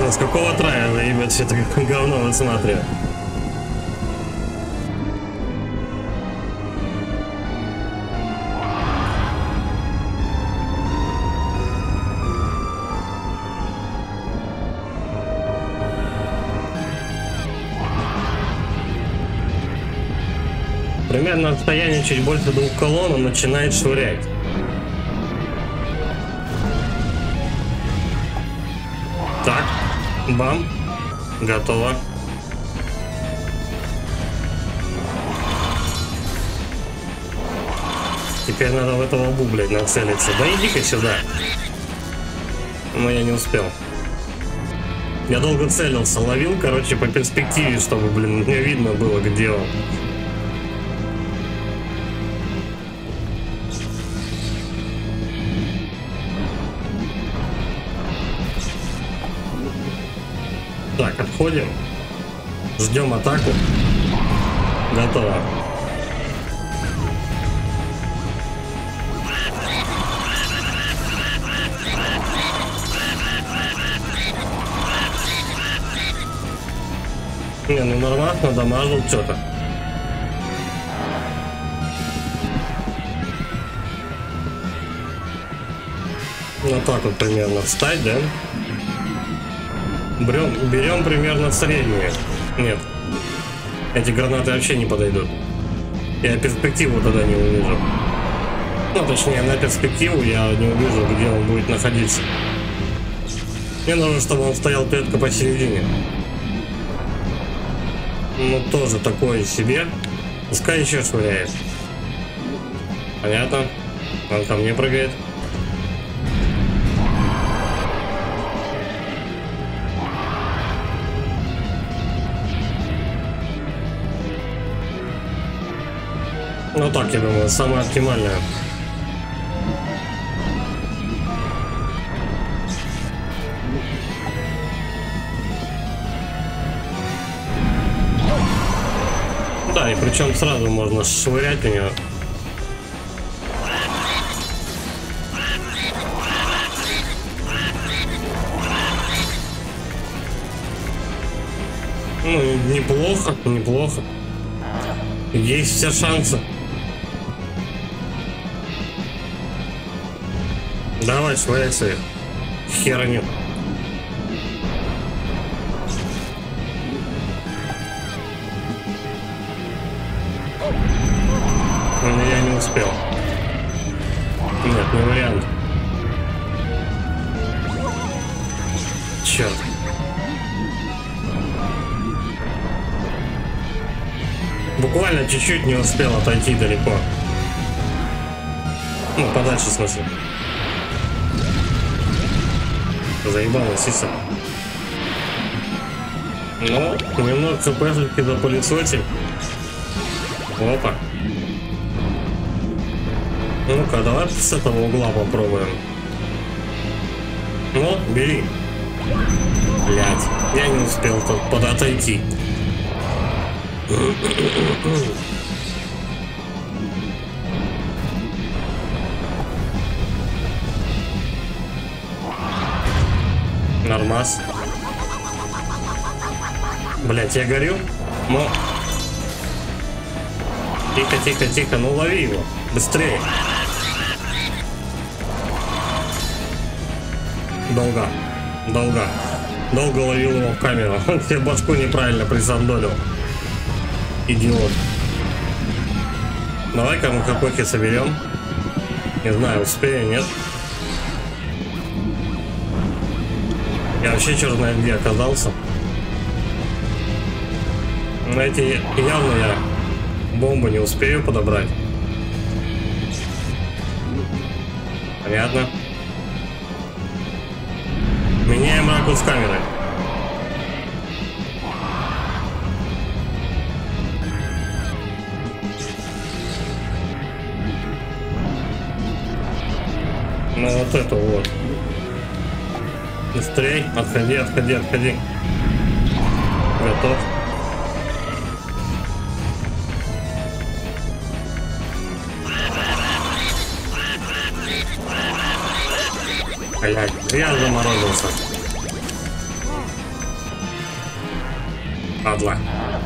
С какого трая вы, ребят, все это говно высматриваю? Примерно на расстоянии чуть больше 2 колонн он начинает швырять. Так, бам, готово. Теперь надо в этого лбу, блядь, нацелиться. Да иди-ка сюда. Но я не успел. Я долго целился, ловил, короче, по перспективе, чтобы, блин, мне видно было, где он. Так, отходим. Ждем атаку. Готово. Не, ну нормально, дамажил что-то. Ну так вот примерно встать, да? Берем примерно средние. Нет. Эти гранаты вообще не подойдут. Я перспективу тогда не увижу. Ну, точнее, на перспективу я не увижу, где он будет находиться. Мне нужно, чтобы он стоял клетка посередине. Ну, тоже такое себе. Пускай еще швыряет. Понятно. Он ко мне прыгает. Ну так, я думаю, самое оптимальное. Да, и причем сразу можно швырять у него. Ну, неплохо, неплохо. Есть все шансы. Давай, швыряй свою херню. Я не успел. Нет, не вариант. Черт. Буквально чуть-чуть не успел отойти далеко. Ну, подальше, в смысле. Заебало, сиса. Ну, немного хпшечки до пылесосик. Опа. Ну-ка, давай с этого угла попробуем. Ну, бери. Блять, я не успел тут подотойти. Нормас. Блять, я горю? Ну. Тихо, тихо, тихо, ну лови его. Быстрее. Долго ловил его в камеру. Он себе башку неправильно присандолил. Идиот. Давай-ка мы хпхи соберем. Не знаю, успею, нет. Я вообще черт знает где оказался. Но эти явно я бомбу не успею подобрать. Понятно. Меняем ракурс камеры. Ну вот это вот. Быстрей. Отходи, отходи, отходи. Готов. Блядь, я заморозился. Падла.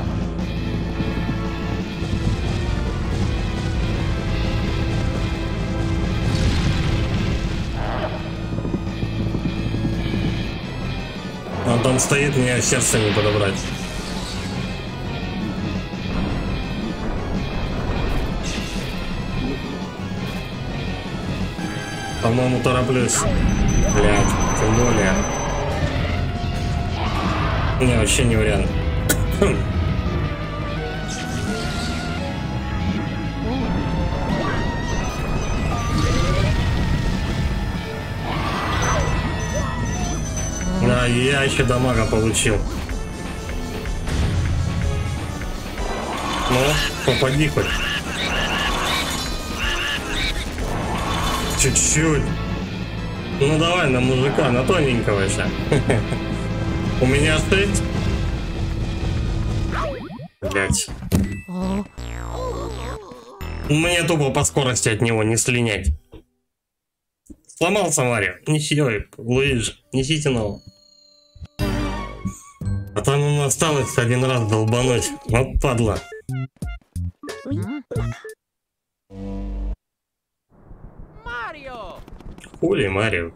Он там стоит, мне сердце не подобрать. По-моему, тороплюсь. Блядь, тем более. Не, вообще не вариант. Да, я еще дамага получил. Ну, попади хоть. Чуть-чуть. Ну давай на мужика, на тоненького еще. У меня стоит. Блять. Мне тупо по скорости от него не слинять. Сломался Марио. Неси, Луиджи, несите нового. А там ему осталось один раз долбануть. Вот падла. Марио! Хули Марио.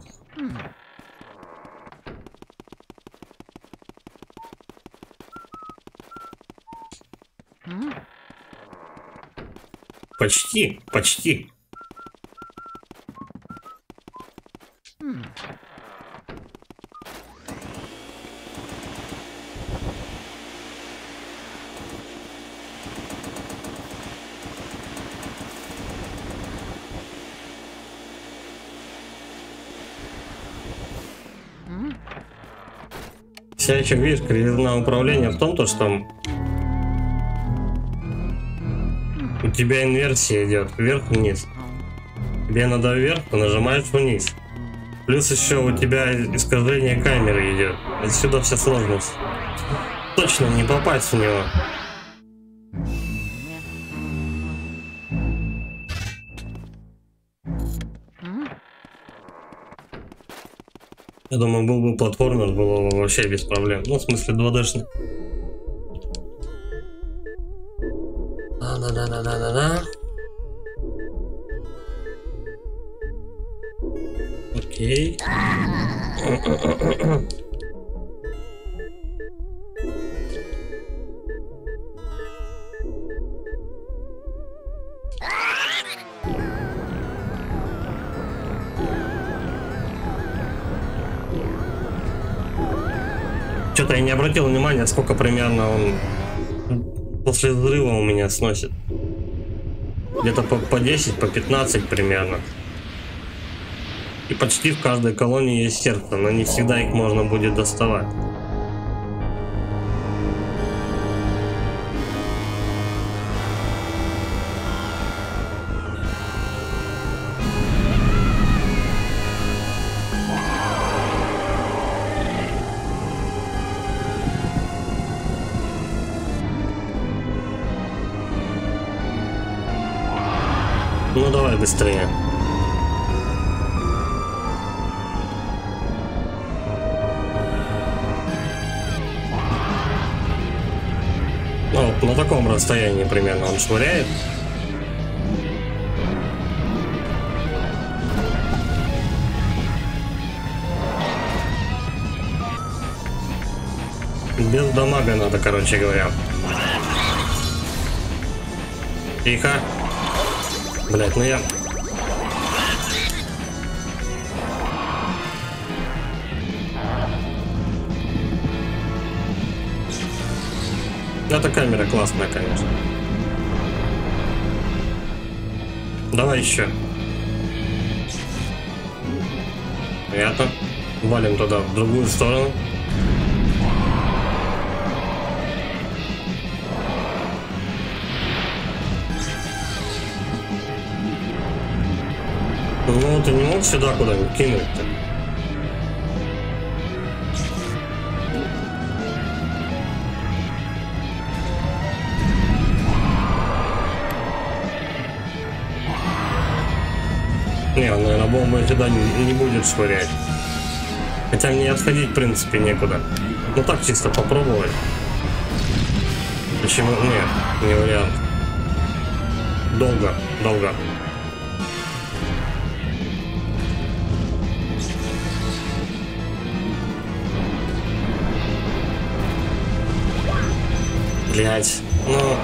Почти, почти. Вся еще, видишь, кривизна управления в том, что у тебя инверсия идет вверх-вниз. Тебе надо вверх, ты нажимаешь вниз. Плюс еще у тебя искажение камеры идет. Отсюда вся сложность. Точно не попасть в него. Я думаю, был бы платформер, было бы вообще без проблем. Ну, в смысле, 2D-шный. Да-да-да-да-да-да. Окей. Что-то я не обратил внимания, сколько примерно он после взрыва у меня сносит. Где-то по 10, по 15 примерно. И почти в каждой колонии есть сердце, но не всегда их можно будет доставать. Ну давай быстрее. Ну, на таком расстоянии примерно он швыряет. Без дамага надо, короче говоря. Тихо. Блять, ну я... Эта камера классная, конечно. Давай еще. Понятно. Валим туда, в другую сторону. Ну, ты не мог сюда куда-нибудь кинуть-то? Не, он, наверное, бомбу сюда не будет швырять. Хотя мне отходить, в принципе, некуда. Ну так, чисто попробовать. Почему? Нет, не вариант. Долго, долго. Блять, ну...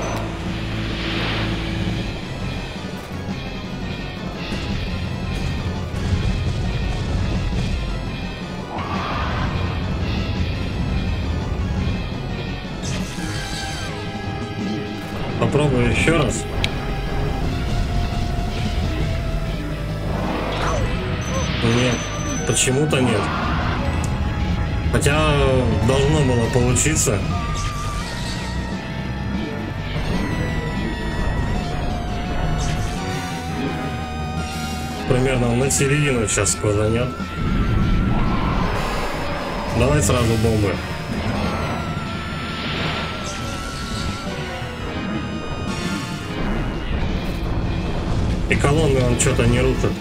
Попробую еще раз. Нет, почему-то нет. Хотя должно было получиться. Примерно на середину сейчас сквозанет. Давай сразу бомбы. И колонны он что-то не рушит.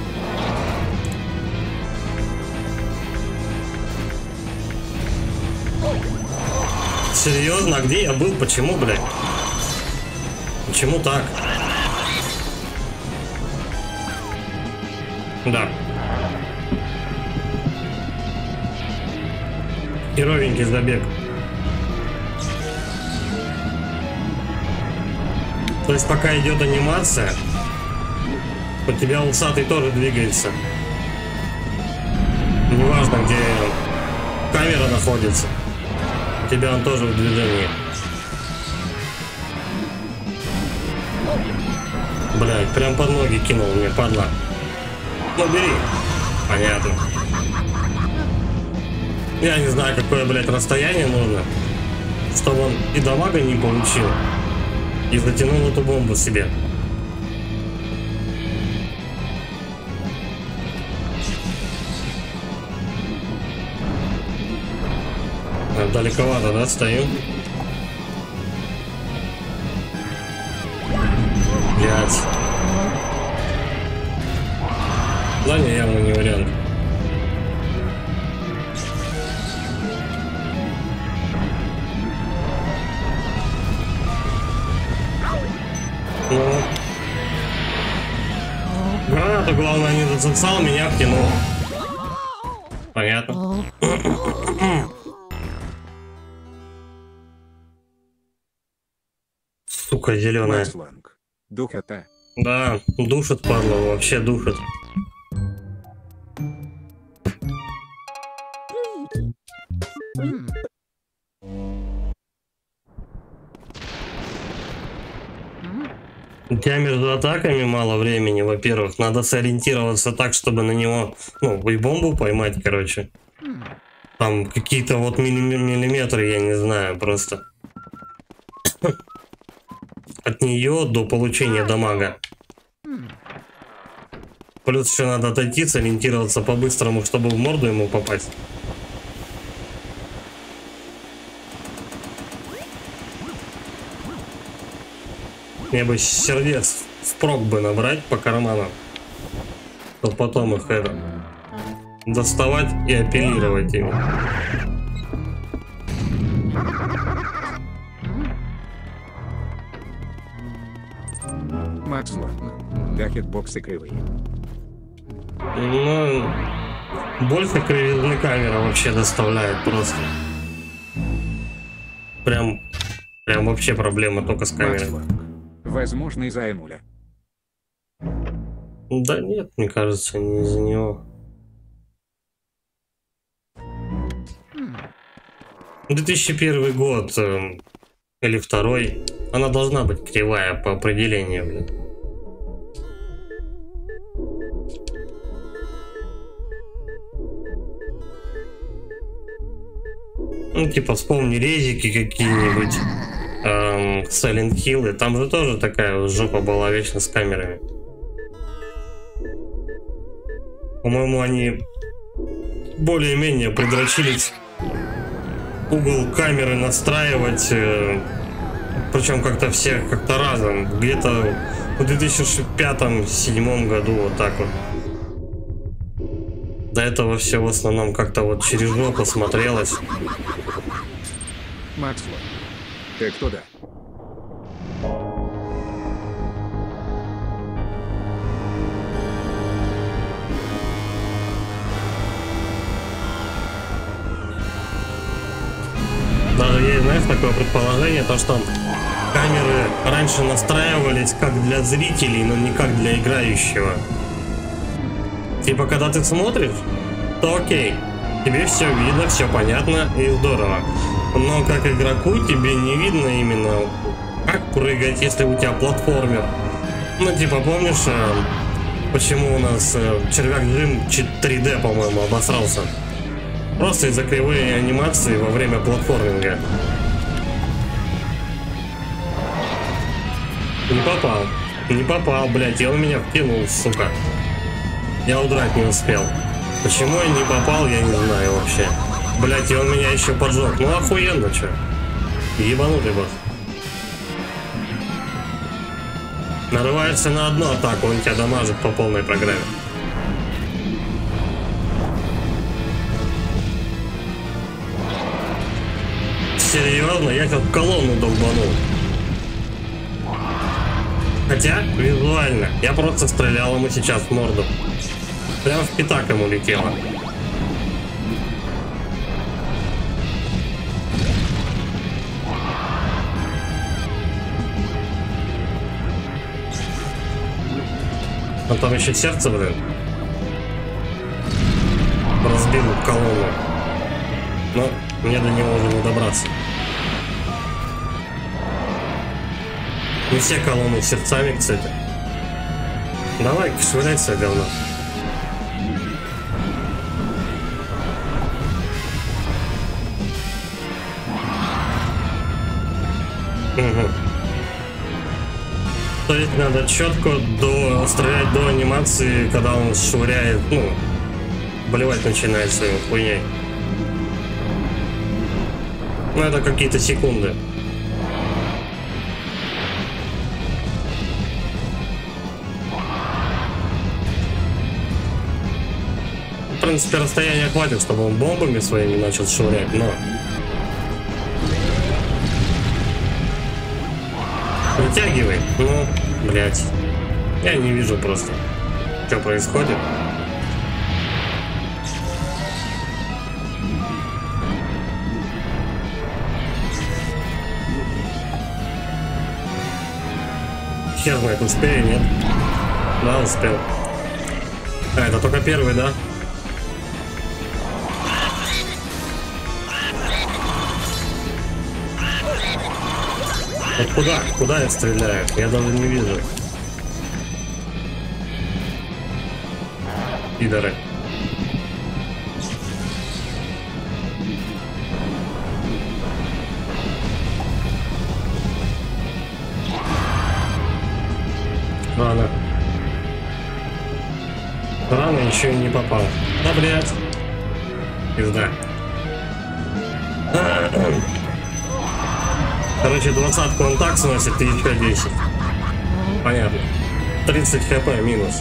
Серьезно? А где я был? Почему, блядь? Почему так? Да. Херовенький забег. То есть пока идет анимация, у тебя усатый тоже двигается. Неважно, где камера находится. У тебя он тоже в движении. Блядь, прям под ноги кинул мне, падла. Ну бери. Понятно. Я не знаю, какое, блядь, расстояние нужно, чтобы он и дамага не получил, и затянул эту бомбу себе. Далековато, да, стоим? Блять. Да, не, явно не вариант. Ну. Гранату, главное, не зацепсал, меня втянул. Понятно. Сука, зеленая. Духота. Да, душит, падла, вообще душит. У тебя между атаками мало времени, во-первых. Надо сориентироваться так, чтобы на него, ну, и бомбу поймать, короче. Там какие-то вот миллиметры, я не знаю, просто. От нее до получения дамага. Плюс еще надо отойти, сориентироваться по-быстрому, чтобы в морду ему попасть. Мне бы сердец впрок бы набрать по карманам, то потом их это доставать и апеллировать ими. Макслок. Да, хитбоксы кривые. Ну, больше кривизны камера вообще доставляет просто. Прям вообще проблема только с камерой. Макслок. Возможно, из-за эмуля. Да нет, мне кажется, не из-за него. 2001 год или второй. Она должна быть кривая по определению, блин. Ну, типа, вспомни резики какие-нибудь, Silent Hill, там же тоже такая жопа была вечно с камерами. По-моему, они более-менее придрочились угол камеры настраивать, причем как-то все как-то разом, где-то в 2005-2007 году, вот так вот. До этого все в основном как-то вот через жопу смотрелось. Макслок. Ты кто, да? есть, знаешь, такое предположение, то что камеры раньше настраивались как для зрителей, но не как для играющего. Типа, когда ты смотришь, то окей, тебе все видно, все понятно и здорово. Но как игроку тебе не видно именно, как прыгать, если у тебя платформер. Ну, типа, помнишь, почему у нас Червяк Джим 3D, по-моему, обосрался? Просто из-за кривой анимации во время платформинга. Не попал. Не попал, блядь, и он меня вкинул, сука. Я удрать не успел. Почему я не попал, я не знаю вообще. Блядь, и он меня еще поджег. Ну охуенно, чё. Ебанутый босс. Нарываешься на одну атаку, он тебя дамажит по полной программе. Серьезно, я как колонну долбанул. Хотя, визуально, я просто стрелял ему сейчас в морду. Прям в пятак ему летело. А там еще сердце, блин. Разбил колонну. Но мне до него уже не добраться. Не все колонны сердцами, кстати. Давай, швыряйся, говно. Угу. То есть надо четко стрелять до анимации, когда он швыряет, ну, болевать начинает своей хуйней. Ну, это какие-то секунды. В принципе, расстояние хватит, чтобы он бомбами своими начал швырять, но... Вытягивай. Ну, блять. Я не вижу просто, что происходит. Хер знает, успею, нет? Да, успел. А, это только первый, да? Вот куда? Куда я стреляю? Я даже не вижу. Пидоры. Рано. Рано еще и не попал. Да, блядь. Пизда. Короче, 20-ку он так сносит, и еще 10. Понятно. 30 хп минус.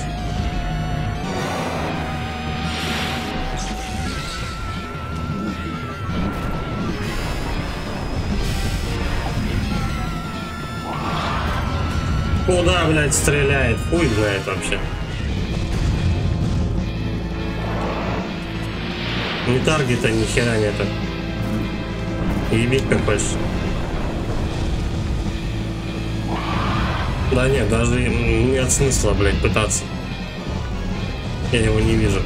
Куда, блядь, стреляет? Хуй знает вообще. Ни таргета, ни хера нету. Ебить как хочешь. Да нет, даже нет смысла, блядь, пытаться. Я его не вижу.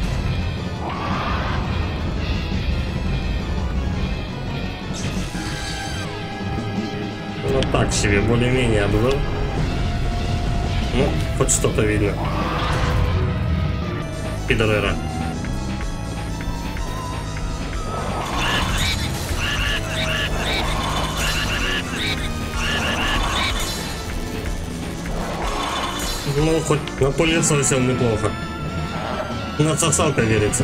Ну так себе, более-менее обзор. Ну, хоть что-то видно. Пидорера. Ну, хоть напылесосил неплохо. Насосал, как говорится.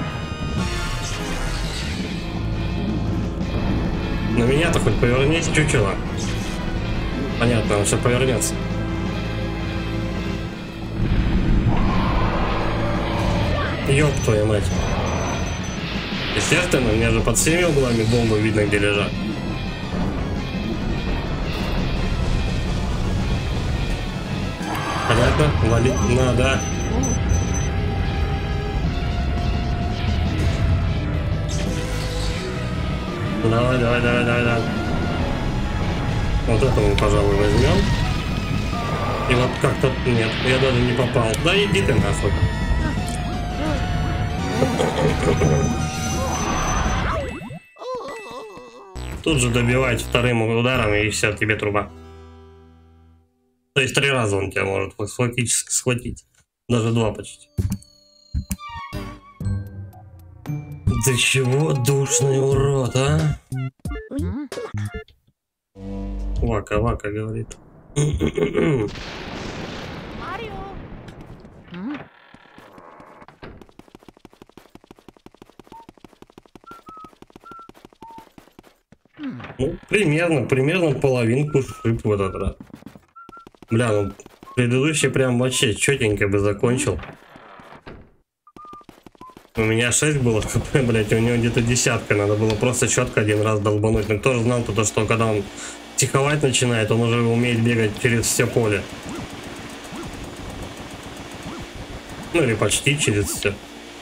На меня-то хоть повернись, чучело. Понятно, он сейчас повернется. Ёб твою мать. Естественно, у меня же под всеми углами бомбы видно, где лежат. Понятно, валить надо. Давай, давай, давай, давай, давай. Вот это мы, пожалуй, возьмем. И вот как-то... Нет, я даже не попал. Да иди ты нахуй. Тут же добивать вторым ударом, и все, тебе труба. То есть 3 раза он тебя может фактически схватить. Даже 2 почти. Ты чего, душный урод, а? Вака, Вака говорит. Марио! Ну, примерно половинку шип в этот раз. Бля, ну предыдущий прям вообще четенько бы закончил. У меня 6 было хп, блять, у него где-то 10, надо было просто четко 1 раз долбануть. Но кто же знал то, что когда он тиховать начинает, он уже умеет бегать через все поле. Ну или почти через все.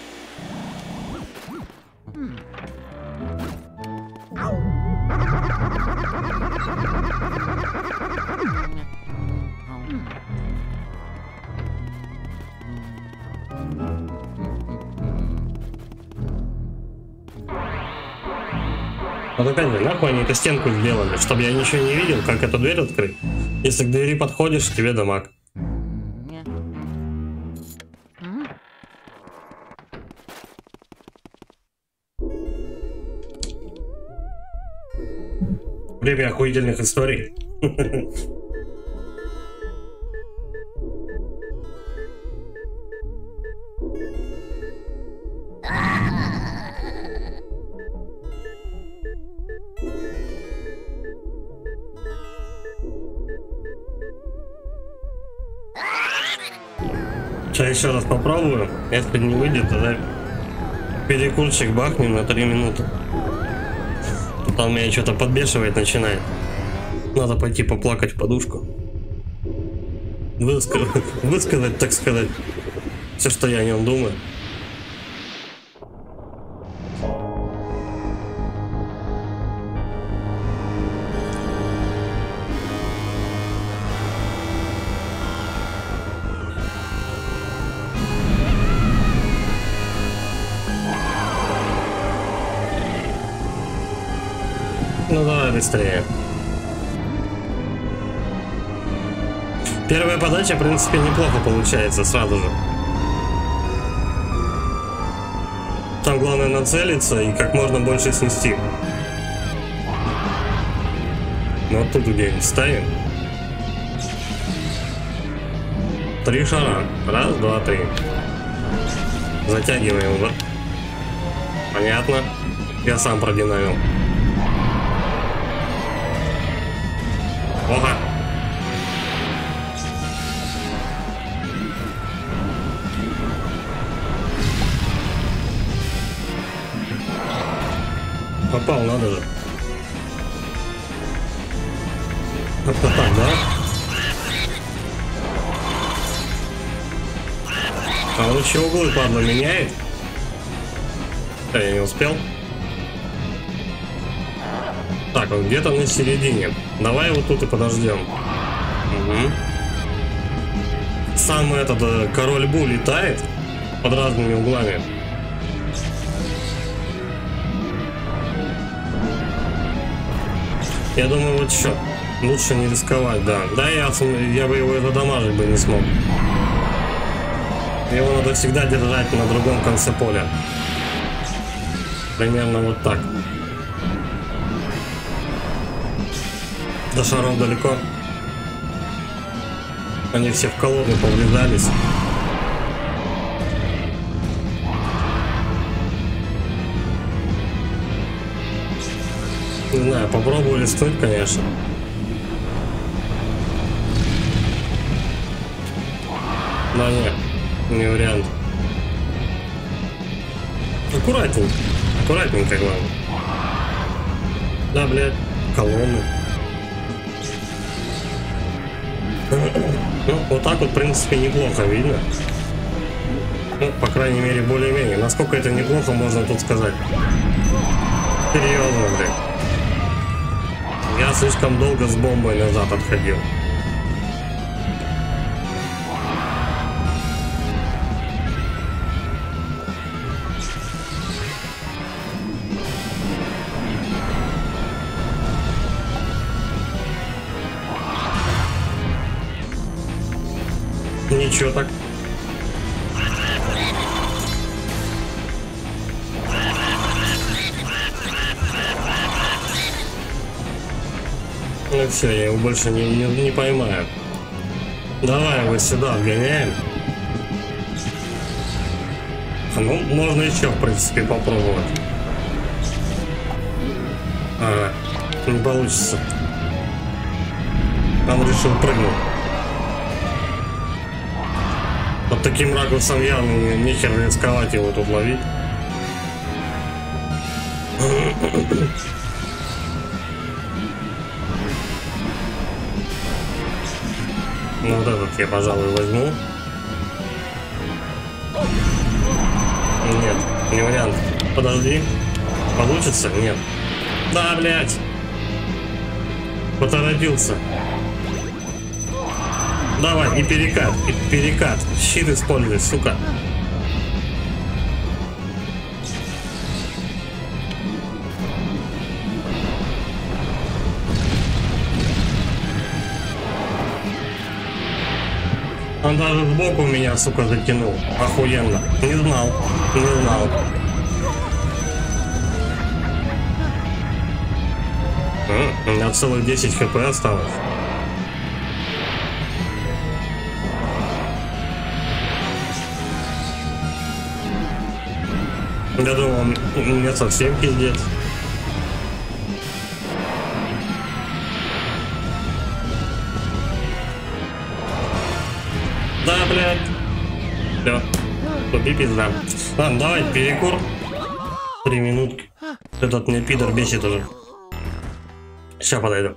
Вот опять же, нахуй они эту стенку сделали, чтобы я ничего не видел, как эту дверь открыть. Если к двери подходишь, тебе дамаг. Время охуительных историй. Сейчас еще раз попробую. Если не выйдет, тогда перекурчик бахнем на 3 минуты. Потом меня что-то подбешивает начинает. Надо пойти поплакать в подушку. Высказать, так сказать, все, что я о нем думаю. Ну давай быстрее. Первая подача, в принципе, неплохо получается сразу же. Там главное нацелиться и как можно больше снести. Ну вот тут где-нибудь ставим. 3 шара. 1, 2, 3. Затягиваем, вот. Понятно. Я сам продинамил. Опа. Попал, надо же. Как-то так, да? А он еще углы, падла, меняет? Я не успел. Так, он где-то на середине. Давай его тут и подождем. Угу. Сам этот король Бу летает под разными углами. Я думаю, вот что, лучше не рисковать, да. Да, я бы его задамажить бы не смог. Его надо всегда держать на другом конце поля. Примерно вот так. До шаров далеко. Они все в колонны повреждались. Не знаю, попробую листнуть, конечно. Да нет, не вариант. Аккуратненько. Аккуратненько, главное. Да, блядь, колонны. Ну, вот так вот, в принципе, неплохо видно. Ну, по крайней мере, более-менее. Насколько это неплохо, можно тут сказать. Серьезно, блядь. Я слишком долго с бомбой назад отходил. Ничего так. Ну все, я его больше не поймаю. Давай его сюда вгоняем. Ну, можно еще, в принципе, попробовать. Ага, не получится. Он решил прыгнуть. Под таким ракурсом явно нехер рисковать его тут ловить. Ну вот этот я, пожалуй, возьму. Нет, не вариант. Подожди. Получится? Нет. Да, блядь. Поторопился. Давай, и перекат, и перекат. Щит используй, сука. Он даже сбоку меня, сука, затянул. Охуенно. Не знал. Не знал. У меня целых 10 хп осталось. Я думал, у меня совсем пиздец. Да, блядь. Все. Тупи пизда. Ладно, давай перекур. 3 минутки. Этот мне пидор бесит уже. Сейчас подойду.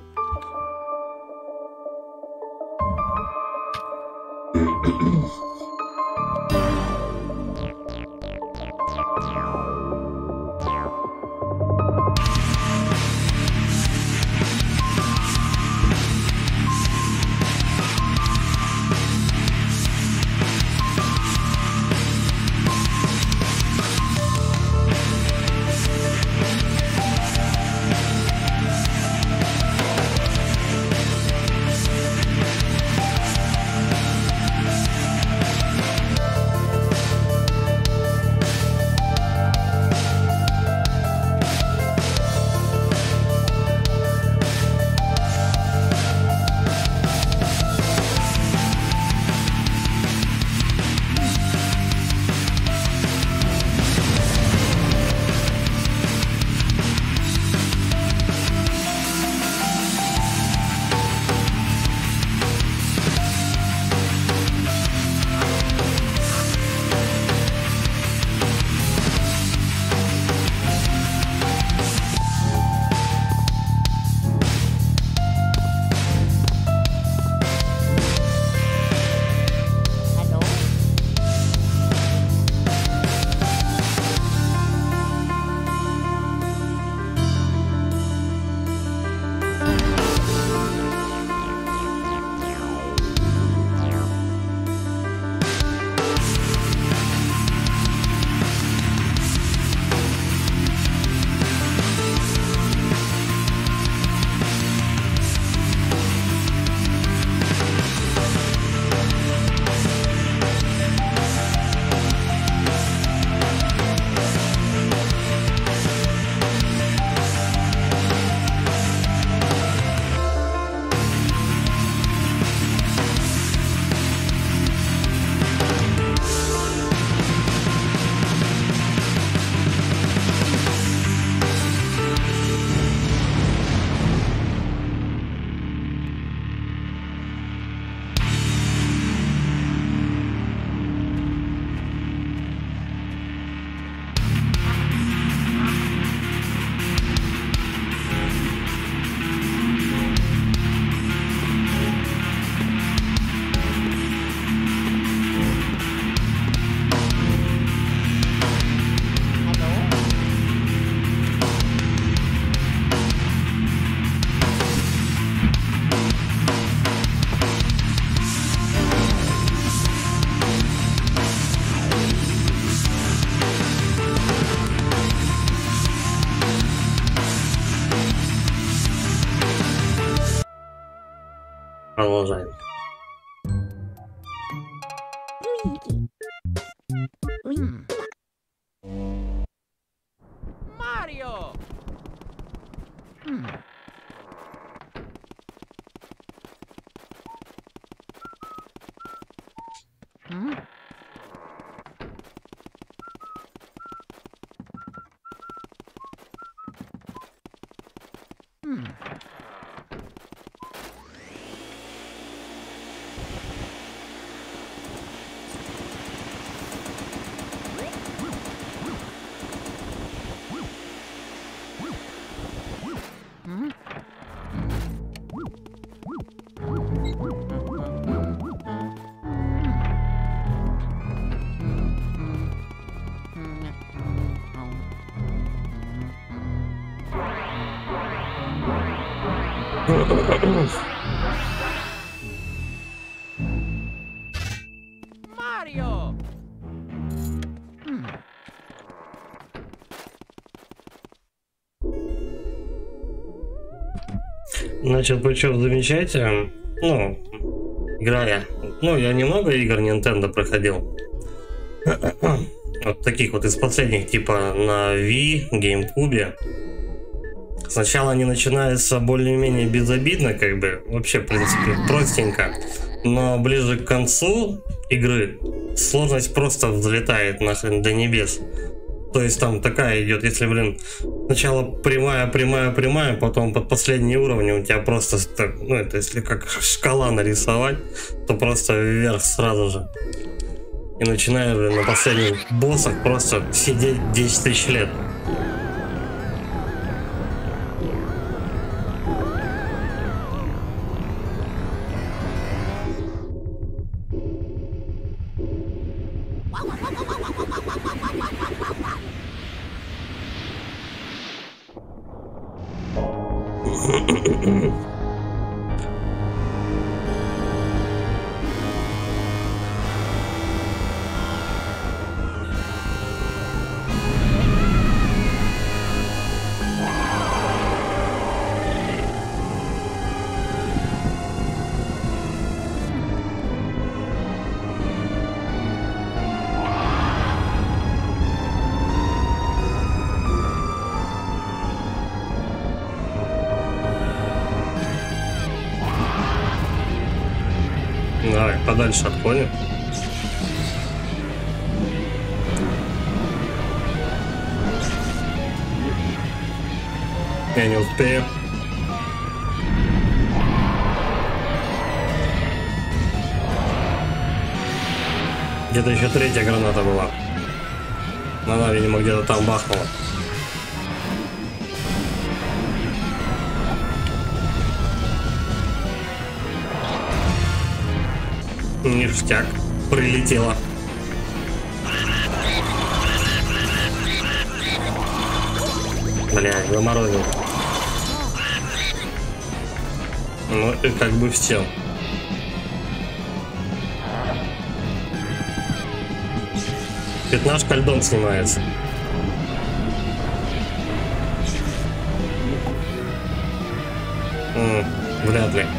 Продолжаем. Марио! Марио! Начал причем замечать, ну, играя. Ну, я немного игр Nintendo проходил. Вот таких вот из последних, типа на Wii, GameCube. Сначала они начинаются более-менее безобидно, как бы, вообще, в принципе, простенько. Но ближе к концу игры сложность просто взлетает нахрен до небес. То есть там такая идет, если, блин, сначала прямая, потом под последние уровни у тебя просто, ну, это если как шкала нарисовать, то просто вверх сразу же. И начинаешь, блин, на последних боссах просто сидеть 10 тысяч лет. Давай, подальше отклоним. Я не успею. Где-то еще третья граната была. Она, видимо, где-то там бахнула. Ништяк. Прилетела. Бля, заморозил. Ну и как бы все. Пятнашка льдом снимается. Вряд ли.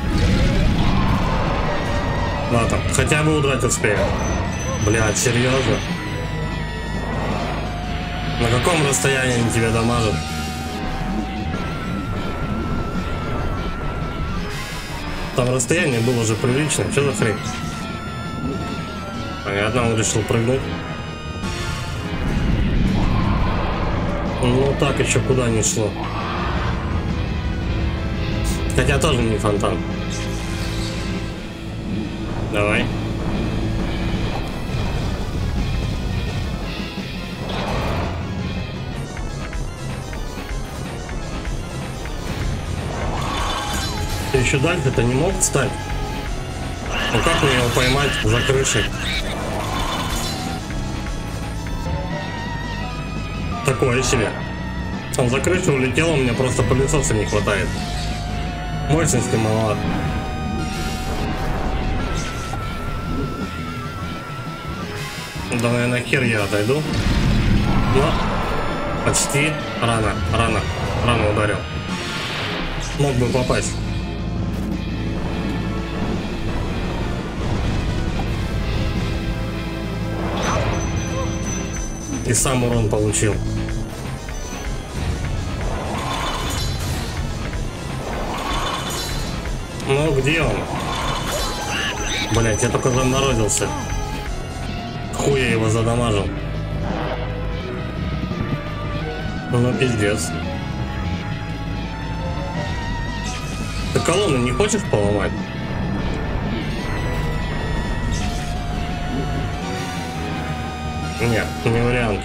Ладно, хотя бы удрать успею. Блядь, серьезно? На каком расстоянии они тебя дамажат? Там расстояние было уже приличное. Что за хрень? Понятно, он решил прыгнуть. Ну так еще куда не шло. Хотя тоже не фонтан. Давай. Ты еще дальше-то не мог встать? Ну как мне его поймать за крышей? Такое себе. Он за крышу улетел, у меня просто пылесоса не хватает. Мощности маловато. Да, наверное, хер я отойду. Но почти рано ударил. Мог бы попасть. И сам урон получил. Ну, где он? Блять, я только заморозился. Хуй я его задамажил. Ну, пиздец. Ты колонну не хочешь поломать? Нет, не вариант.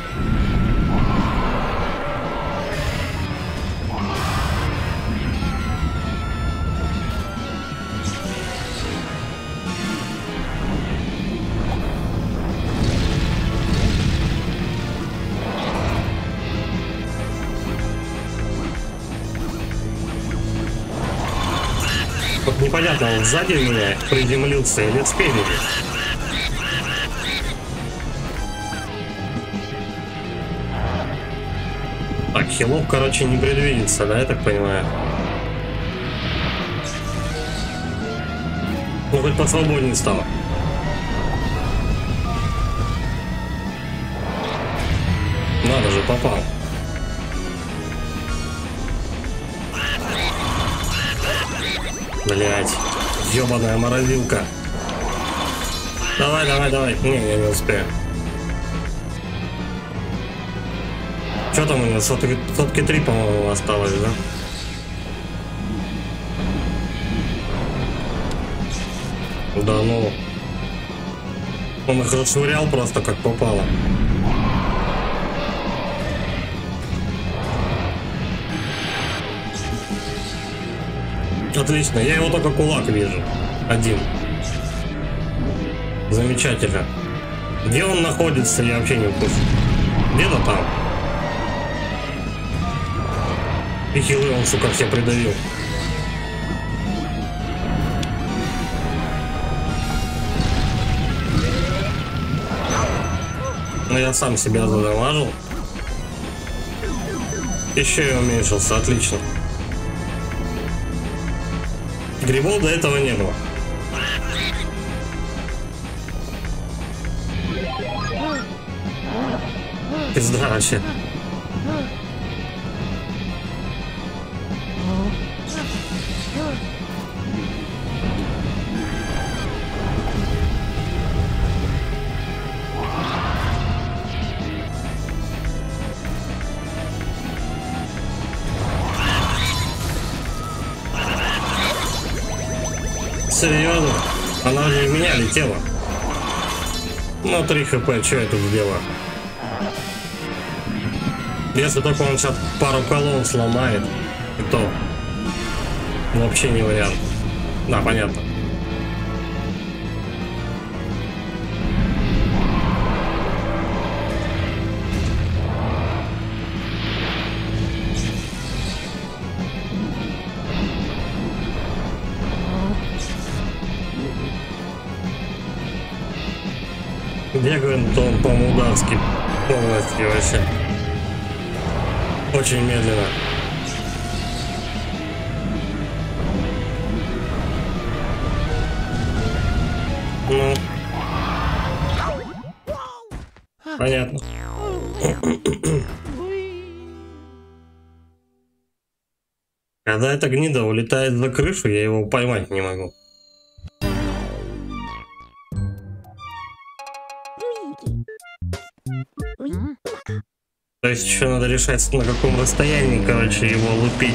Вот непонятно, он сзади меня приземлился или спереди. Так, хилов, короче, не предвидится, да, я так понимаю? Ну, хоть посвободнее стало. Надо же, попал. Блять, ёбаная морозилка. Давай, давай, давай. Не, я не успею. Что там у него? Сотки 3, по-моему, осталось, да? Да ну. Он их расшвырял просто как попало. Отлично, я его только кулак вижу. Один. Замечательно. Где он находится, я вообще не в курсе. Где-то там. И хилы он, сука, все придавил. Но я сам себя задамажил. Еще и уменьшился, отлично. Грибов до этого не было. Пизда вообще. Серьезно? Она же в меня летела. Ну, 3 хп, что я тут сделаю? Если только он сейчас пару колонн сломает, то вообще не вариант. Да, понятно. Бегает он по-мудацки полностью вообще. Очень медленно. Ну. Понятно. Когда эта гнида улетает за крышу, я его поймать не могу. То есть еще надо решать, на каком расстоянии, короче, его лупить.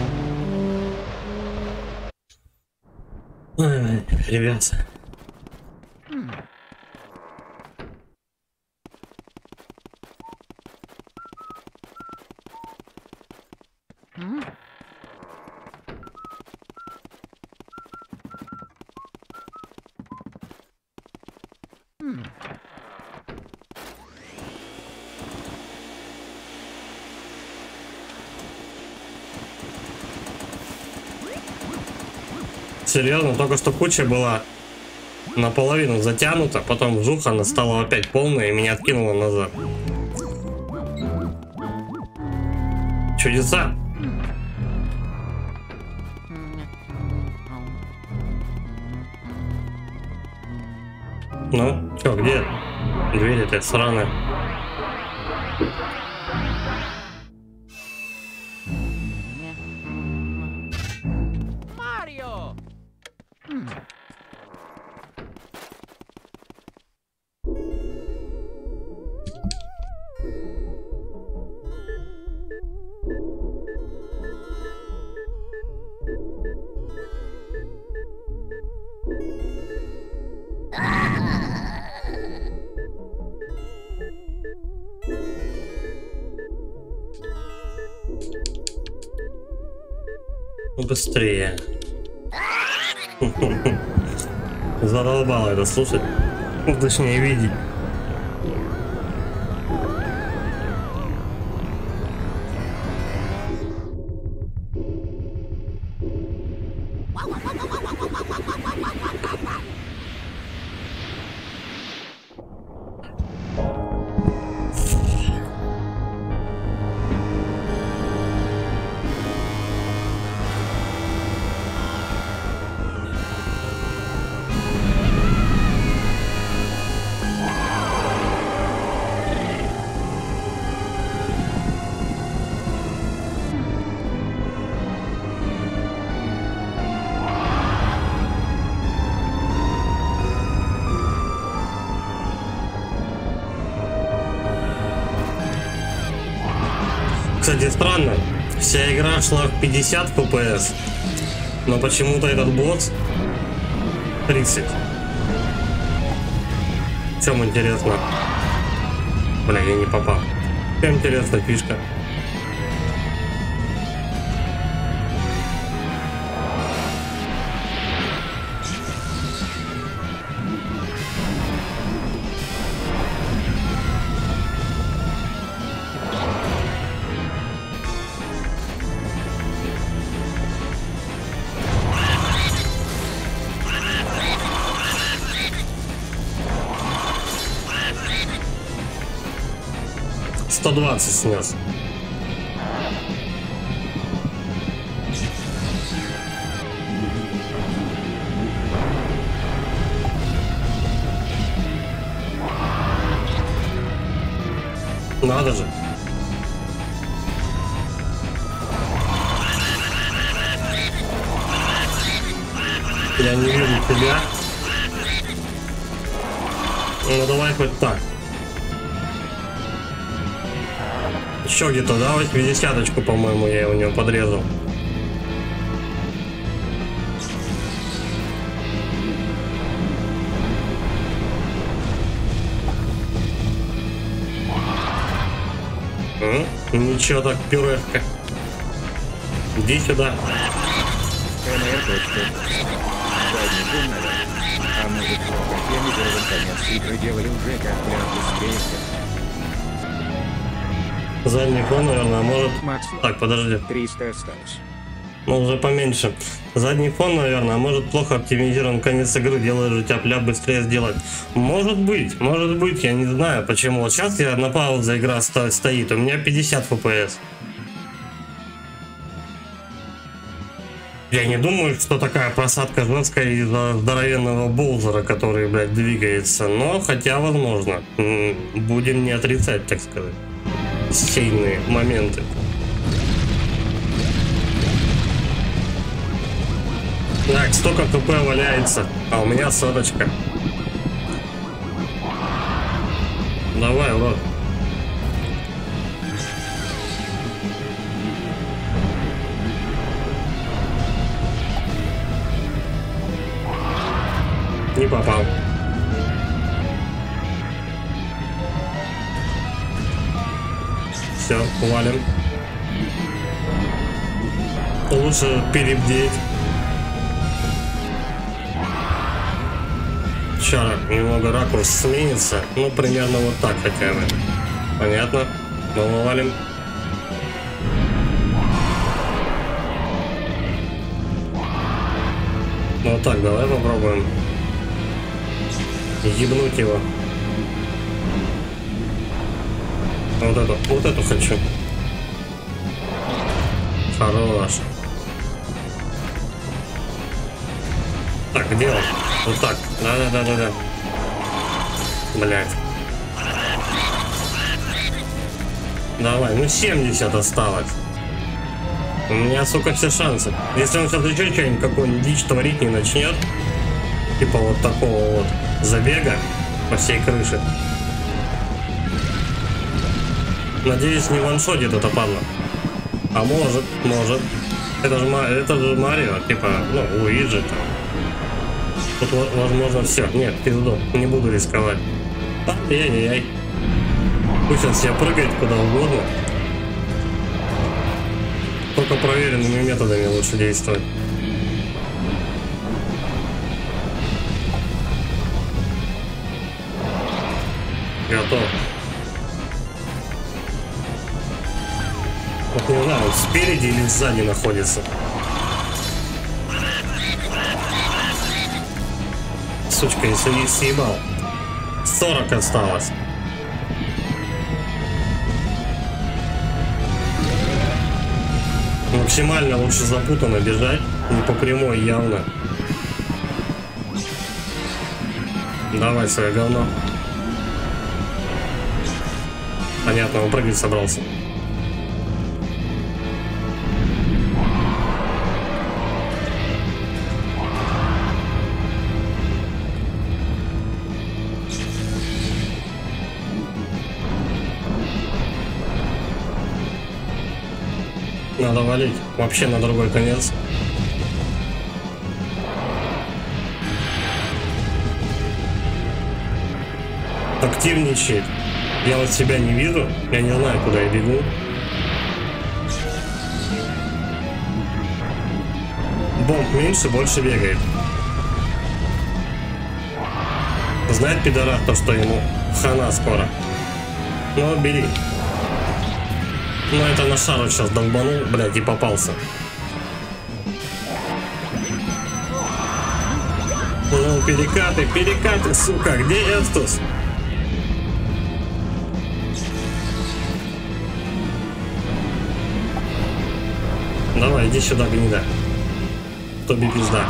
Ой, ребята. Серьезно, только что куча была наполовину затянута, потом вжух, она стала опять полная и меня откинула назад. Чудеса. Ну, чё, где? Двери-то сраные. Mario! Быстрее. Задолбало это слушать. Точнее видеть. Кстати, странно, вся игра шла в 50 FPS, но почему-то этот босс 30. В чем интересно? Бля, я не попал. В чем интересна фишка? $120 снес. Надо же. Я не вижу тебя. Ну давай хоть так. Еще где-то, да, 80-очку, по-моему, я у него подрезал. Ничего так, пюрешка. Иди сюда. А может, организован конец игры делали уже как быстрее. Задний фон, наверное, может... Максимум. Так, подожди. 300 осталось. Ну, уже поменьше. Задний фон, наверное, может плохо оптимизирован конец игры, делает же тяп-ляп быстрее сделать. Может быть, я не знаю почему. Вот сейчас я на паузе игра стоит, у меня 50 FPS. Я не думаю, что такая просадка жесткая из-за здоровенного Боузера, который, блядь, двигается. Но, хотя, возможно. Будем не отрицать, так сказать. Сильные моменты. Так, столько КП валяется, а у меня соточка. Давай, урод. Не попал. Все, валим. Лучше перебдеть. Сейчас немного ракурс сменится. Ну, примерно вот так хотя бы. Понятно? Мы валим. Ну вот так, давай попробуем. Ебнуть его. Вот эту хочу. Хорош. Так, где он? Вот так. Да. Блять. Давай, ну 70 осталось. У меня, сука, все шансы. Если он сейчас еще что-нибудь, какую-нибудь дичь творить не начнет, типа вот такого вот забега по всей крыше. Надеюсь, не ваншотит это падла. А может. Это же Марио, типа, ну, Луиджи там. Тут, возможно, все. Нет, пизду, не буду рисковать. Ай-яй-яй. Пусть он себе прыгает куда угодно. Только проверенными методами лучше действовать. Готов. Вот не знаю, он спереди или сзади находится. Сучка, если не съебал. 40 осталось. Максимально лучше запутанно бежать, не по прямой явно. Давай свое говно. Понятно, он прыгать собрался. Надо валить вообще на другой конец. Активничает. Я вот себя не вижу. Я не знаю, куда я бегу. Бомб меньше, больше бегает. Знает пидорас то, что ему хана скоро. Ну, бери. Ну это на шару сейчас долбанул, блядь, и попался. Ну, перекаты, сука, где Эстус? Давай, иди сюда, гнида. Тоби пизда.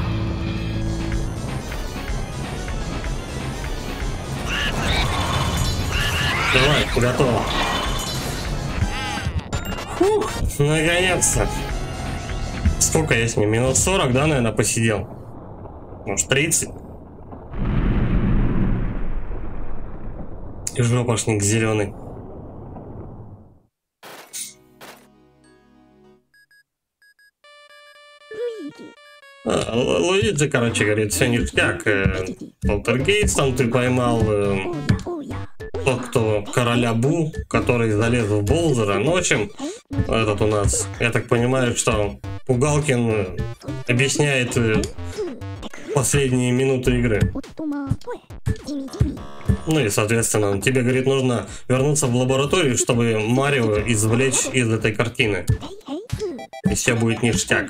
Давай, готово. Фух, наконец-то. Сколько я с ним? Минут 40, да, наверное, посидел? Может, 30? И жопошник зеленый. Луиджи, короче, говорит, все ништяк. Полтергейст там ты поймал. Тот, кто короля Бу, который залез в Боузера. Ну, в общем, этот у нас, я так понимаю, что Пугалкин объясняет последние минуты игры. Ну и, соответственно, тебе, говорит, нужно вернуться в лабораторию, чтобы Марио извлечь из этой картины. И все будет ништяк.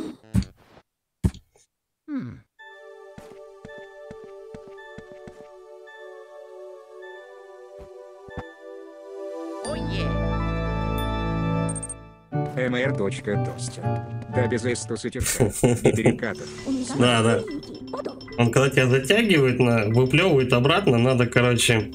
МР.Достер. Да без эстуса тишка и перекатов. Да. Он когда тебя затягивает, выплевывает обратно, надо, короче,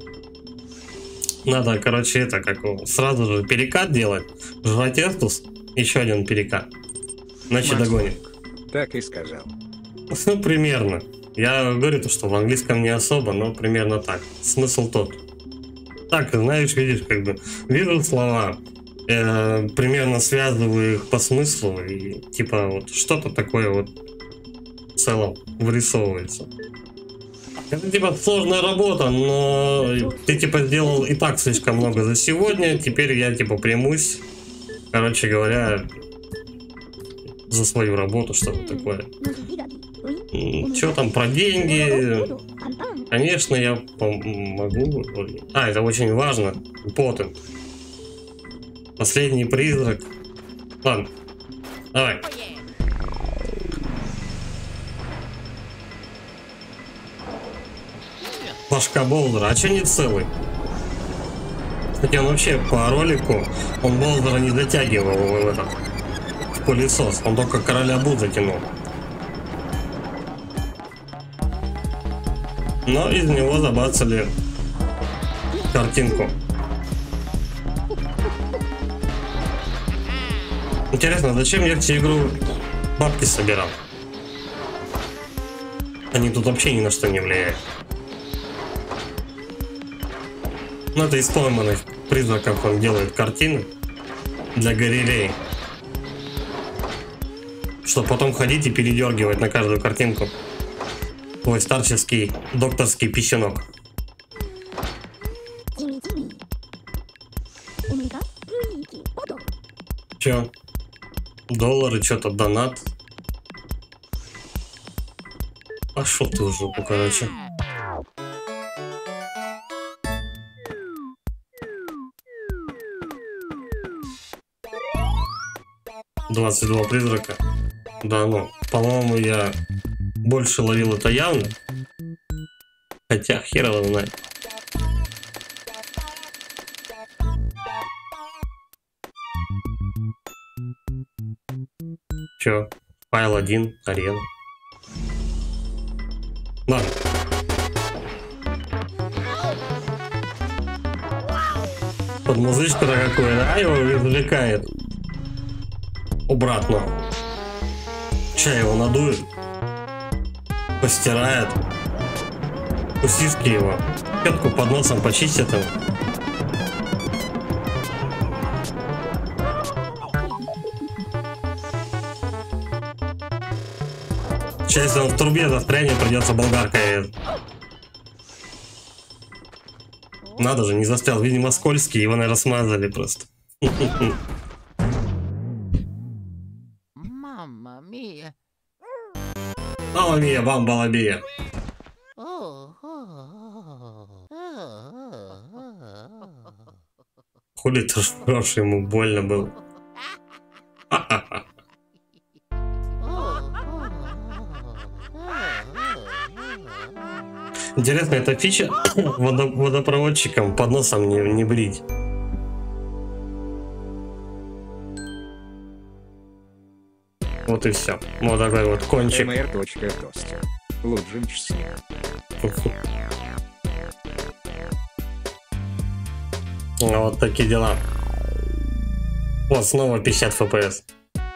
это, как сразу же перекат делать, жрать эстус, еще один перекат. Иначе догонит. Так и сказал. Ну, примерно. Я говорю, что в английском не особо, но примерно так. Смысл тот. Так, знаешь, видишь, как бы, вижу слова, примерно связываю их по смыслу, и типа вот что-то такое вот в целом вырисовывается. Это типа сложная работа, но ты типа сделал и так слишком много за сегодня, теперь я типа примусь, короче говоря, за свою работу, что-то такое. Что там про деньги? Конечно, я помогу. А, это очень важно. Потом. Последний призрак. Ладно. Давай. Башка Боулдера. А че не целый? Кстати, он вообще по ролику, он Боулдера не дотягивал в этот в пылесос. Он только короля Бу затянул. Но из него забацали картинку. Интересно, зачем я в эту игру бабки собирал? Они тут вообще ни на что не влияют. Ну, это из пойманных призраков он делает картины для галерей. Чтобы потом ходить и передергивать на каждую картинку твой старческий докторский писюнок. Чё? Доллары, что-то донат. Пошел ты в жопу, короче. «22 призрака». Да, ну, по-моему, я больше ловил это явно. Хотя, хер его знает. Чё? Файл 1, арена. Ладно. Под музычку-то какую, да, его извлекает. Обратно. Чай его надует. Постирает. Усишки его. Пятку под носом почистит его. Если он в трубе застрянет, придется болгаркой. Надо же, не застрял. Видимо, скользкий, его, наверное, смазали просто. Mamma mia. Мамма мия, бамбалабия. Хули ты ж ему больно было. Интересно, эта фича водопроводчикам под носом не брить. Вот и все. Вот такой вот кончик. Вот такие дела. Вот снова 50 FPS.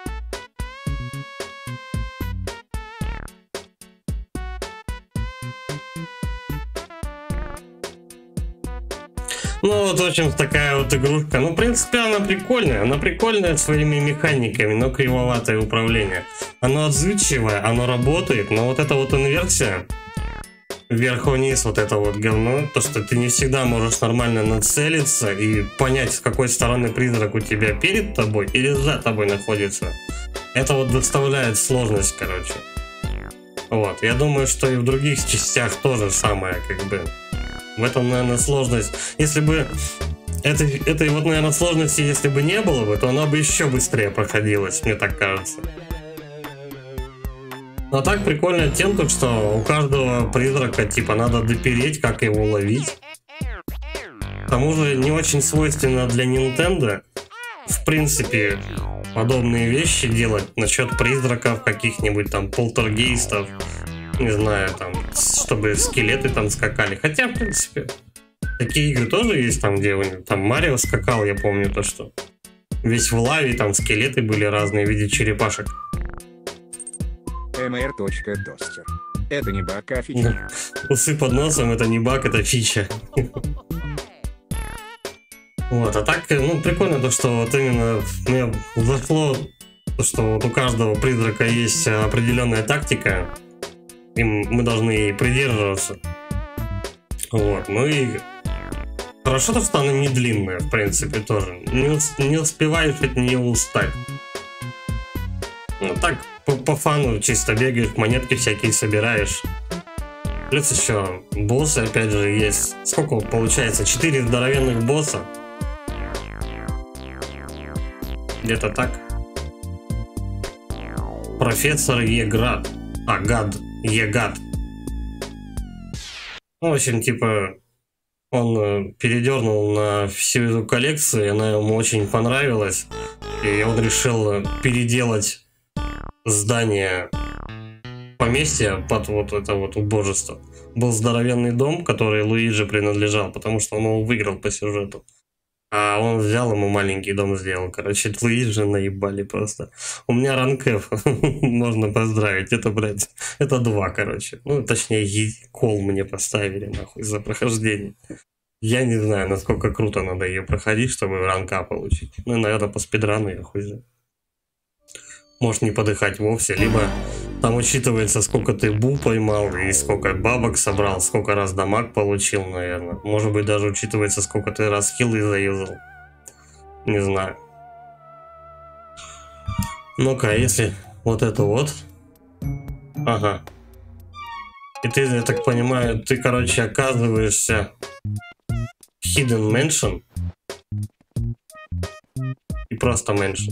Ну вот, в общем, такая вот игрушка. Ну, в принципе, она прикольная. Она прикольная своими механиками, но кривоватое управление. Оно отзывчивое, оно работает, но вот эта вот инверсия вверх-вниз, вот это вот говно, то, что ты не всегда можешь нормально нацелиться и понять, с какой стороны призрак у тебя перед тобой или за тобой находится. Это вот доставляет сложность, короче. Вот, я думаю, что и в других частях тоже самое, как бы. В этом, наверное, сложность. Если бы этой вот, наверное, сложности, если бы не было бы, то она бы еще быстрее проходилась, мне так кажется. Но так прикольно тем, что у каждого призрака, типа, надо допереть, как его ловить. К тому же не очень свойственно для Nintendo, в принципе, подобные вещи делать насчет призраков, каких-нибудь там полтергейстов. Не знаю, там, чтобы скелеты там скакали. Хотя, в принципе, такие игры тоже есть, там, где там Марио скакал, я помню то, что весь в лаве, там скелеты были разные в виде черепашек. mr.toaster. Это не баг, а фича. Усы под носом — это не баг, это фича. Вот, а так, ну, прикольно то, что вот именно мне зашло, то, что вот у каждого призрака есть определенная тактика. И мы должны ей придерживаться. Вот, ну и хорошо то, что она не длинная, в принципе, тоже. Не успеваешь от нее устать. Ну так, по фану чисто бегаешь, монетки всякие собираешь. Плюс еще боссы, опять же, есть. Сколько получается? 4 здоровенных босса. Где-то так. Профессор Еград. А, гад. Егад. Ну, в общем, типа, он передернул на всю эту коллекцию, и она ему очень понравилась. И он решил переделать здание поместья под вот это вот убожество. Был здоровенный дом, который Луиджи принадлежал, потому что он его выиграл по сюжету. А он взял, ему маленький дом сделал. Короче, твои же наебали просто. У меня ранкэф, можно поздравить. Это, блядь, это 2, короче. Ну, точнее, кол мне поставили, нахуй, за прохождение. Я не знаю, насколько круто надо ее проходить, чтобы ранка получить. Ну, наверное, по спидрану я хуй знаю. Может не подыхать вовсе, либо там учитывается, сколько ты бу поймал и сколько бабок собрал, сколько раз дамаг получил, наверное. Может быть, даже учитывается, сколько ты раз хилы заюзал. Не знаю. Ну-ка, если вот это вот. Ага. И ты, я так понимаю, ты, короче, оказываешься в Hidden Mansion. И просто Mansion.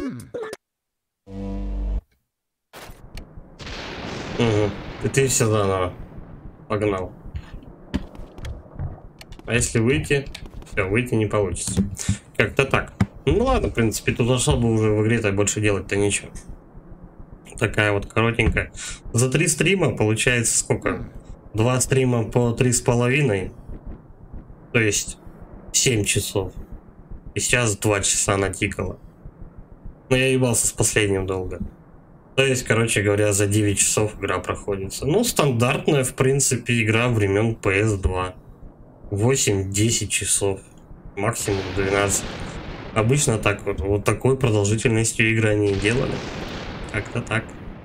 Угу. И ты все заново. Погнал. А если выйти, все, выйти не получится. Как-то так. Ну ладно, в принципе, тут особо уже в игре-то больше делать-то нечего. Такая вот коротенькая. За 3 стрима получается сколько? 2 стрима по 3,5. То есть 7 часов. И сейчас 2 часа натикало. Но я ебался с последним долго. То есть, короче говоря, за 9 часов игра проходится. Ну, стандартная, в принципе, игра времен PS2. 8-10 часов. Максимум 12. Обычно так вот. Вот такой продолжительностью игры они и делали. Как-то так.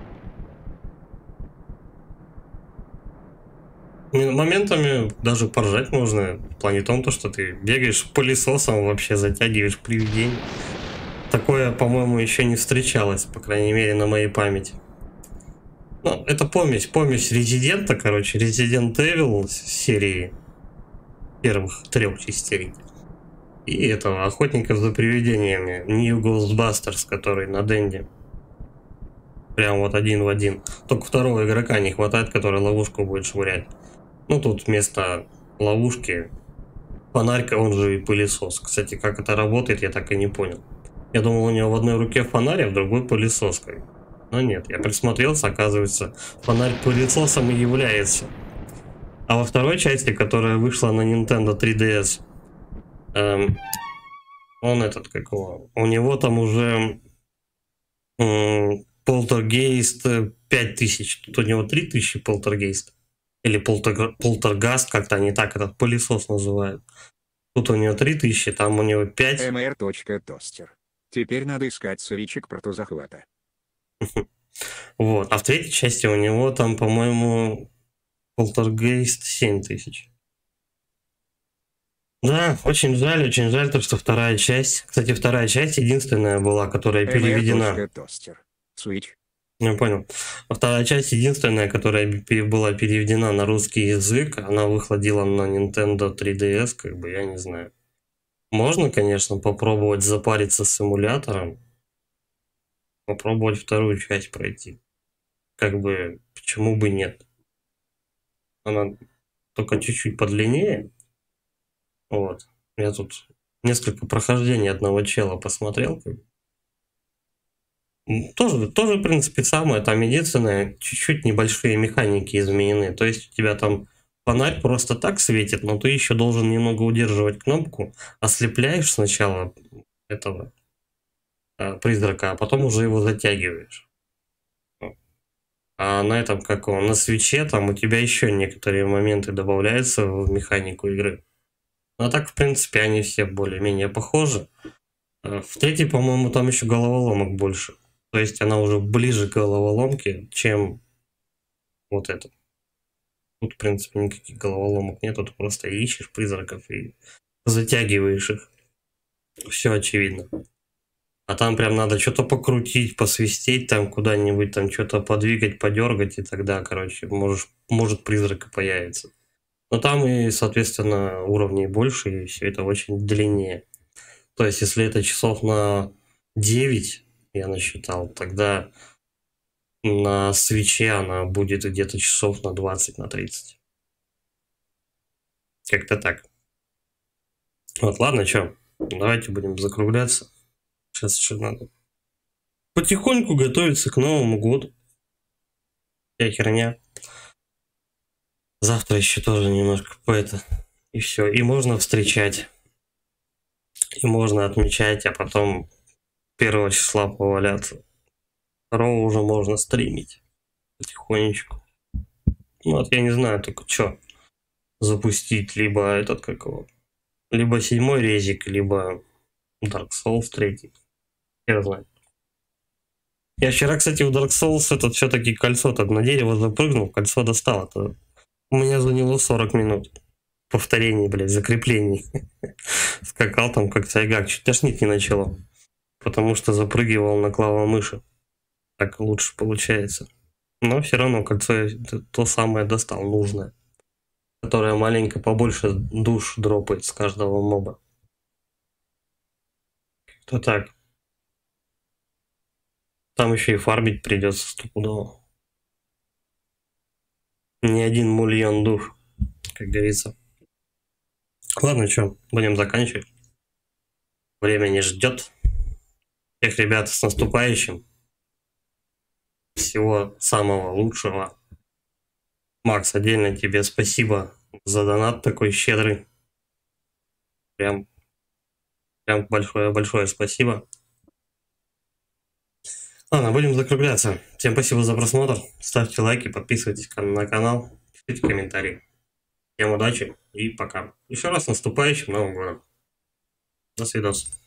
Моментами даже поржать можно. В плане том, что ты бегаешь пылесосом, вообще затягиваешь привидение. Такое, по-моему, еще не встречалось, по крайней мере, на моей памяти. Ну, это помесь Резидента, короче, Resident Evil серии первых 3 частей. И этого Охотников за привидениями, New Ghostbusters, который на Денде. Прям вот один в один. Только второго игрока не хватает, который ловушку будет швырять. Ну, тут вместо ловушки фонарька, он же и пылесос. Кстати, как это работает, я так и не понял. Я думал, у него в одной руке фонарь, а в другой пылесоской. Но нет, я присмотрелся, оказывается, фонарь пылесосом и является. А во второй части, которая вышла на Nintendo 3DS, он этот, какого? У него там уже полтергейст 5000. Тут у него 3000 полтергейст. Или полтергаст, как-то они так этот пылесос называют. Тут у него 3000, там у него 5. mr.toaster. Теперь надо искать свечек протозахвата. Вот. А в третьей части у него там, по-моему, полтергейст 7000. Да, очень жаль, то, что вторая часть... Кстати, вторая часть единственная была, которая переведена... mr.toaster. Switch. Я понял. А вторая часть единственная, которая была переведена на русский язык, она выходила на Nintendo 3DS, как бы, я не знаю. Можно, конечно, попробовать запариться с эмулятором, попробовать вторую часть пройти. Как бы, почему бы нет? Она только чуть-чуть подлиннее. Вот. Я тут несколько прохождений одного чела посмотрел. Тоже, в принципе, самое. Там единственное, чуть-чуть небольшие механики изменены. То есть у тебя там фонарь просто так светит, но ты еще должен немного удерживать кнопку. Ослепляешь сначала этого призрака, а потом уже его затягиваешь. А на этом, как он, на свече, там у тебя еще некоторые моменты добавляются в механику игры. А так, в принципе, они все более-менее похожи. В третьей, по-моему, там еще головоломок больше. То есть она уже ближе к головоломке, чем вот это. Тут, в принципе, никаких головоломок нет. Тут просто ищешь призраков и затягиваешь их. Все очевидно. А там прям надо что-то покрутить, посвистеть там куда-нибудь, там что-то подвигать, подергать, и тогда, короче, может призрак и появится. Но там и, соответственно, уровней больше, и все это очень длиннее. То есть, если это часов на 9, я насчитал, тогда на свече она будет где-то часов на 20, на 30. Как-то так. Вот, ладно, что, давайте будем закругляться. Сейчас еще надо потихоньку готовиться к Новому году. Вся херня. Завтра еще тоже немножко по это. И все. И можно встречать И можно отмечать, а потом 1 числа поваляться. 2 уже можно стримить потихонечку. Ну вот я не знаю только что запустить, либо этот как его, либо 7-й резик, либо Dark Souls 3. Я знаю. Я вчера, кстати, в Dark Souls этот все-таки кольцо-то на дерево запрыгнул, кольцо достал. Это у меня заняло 40 минут. Повторений, блядь, закреплений. Скакал там как сайгак, чуть тошнить не начало. Потому что запрыгивал на клавомыши. Так лучше получается. Но все равно кольцо я то самое достал, нужное. Которое маленько побольше душ дропает с каждого моба. То так. Там еще и фармить придется стопудово. Не 1 миллион душ, как говорится. Ладно, что, будем заканчивать. Время не ждет. Всех ребят с наступающим. Всего самого лучшего. Макс, отдельно тебе спасибо за донат такой щедрый. Прям большое спасибо. Ладно, будем закругляться. Всем спасибо за просмотр. Ставьте лайки, подписывайтесь на канал, пишите комментарии. Всем удачи и пока. Еще раз с наступающим Новым годом. До свидания.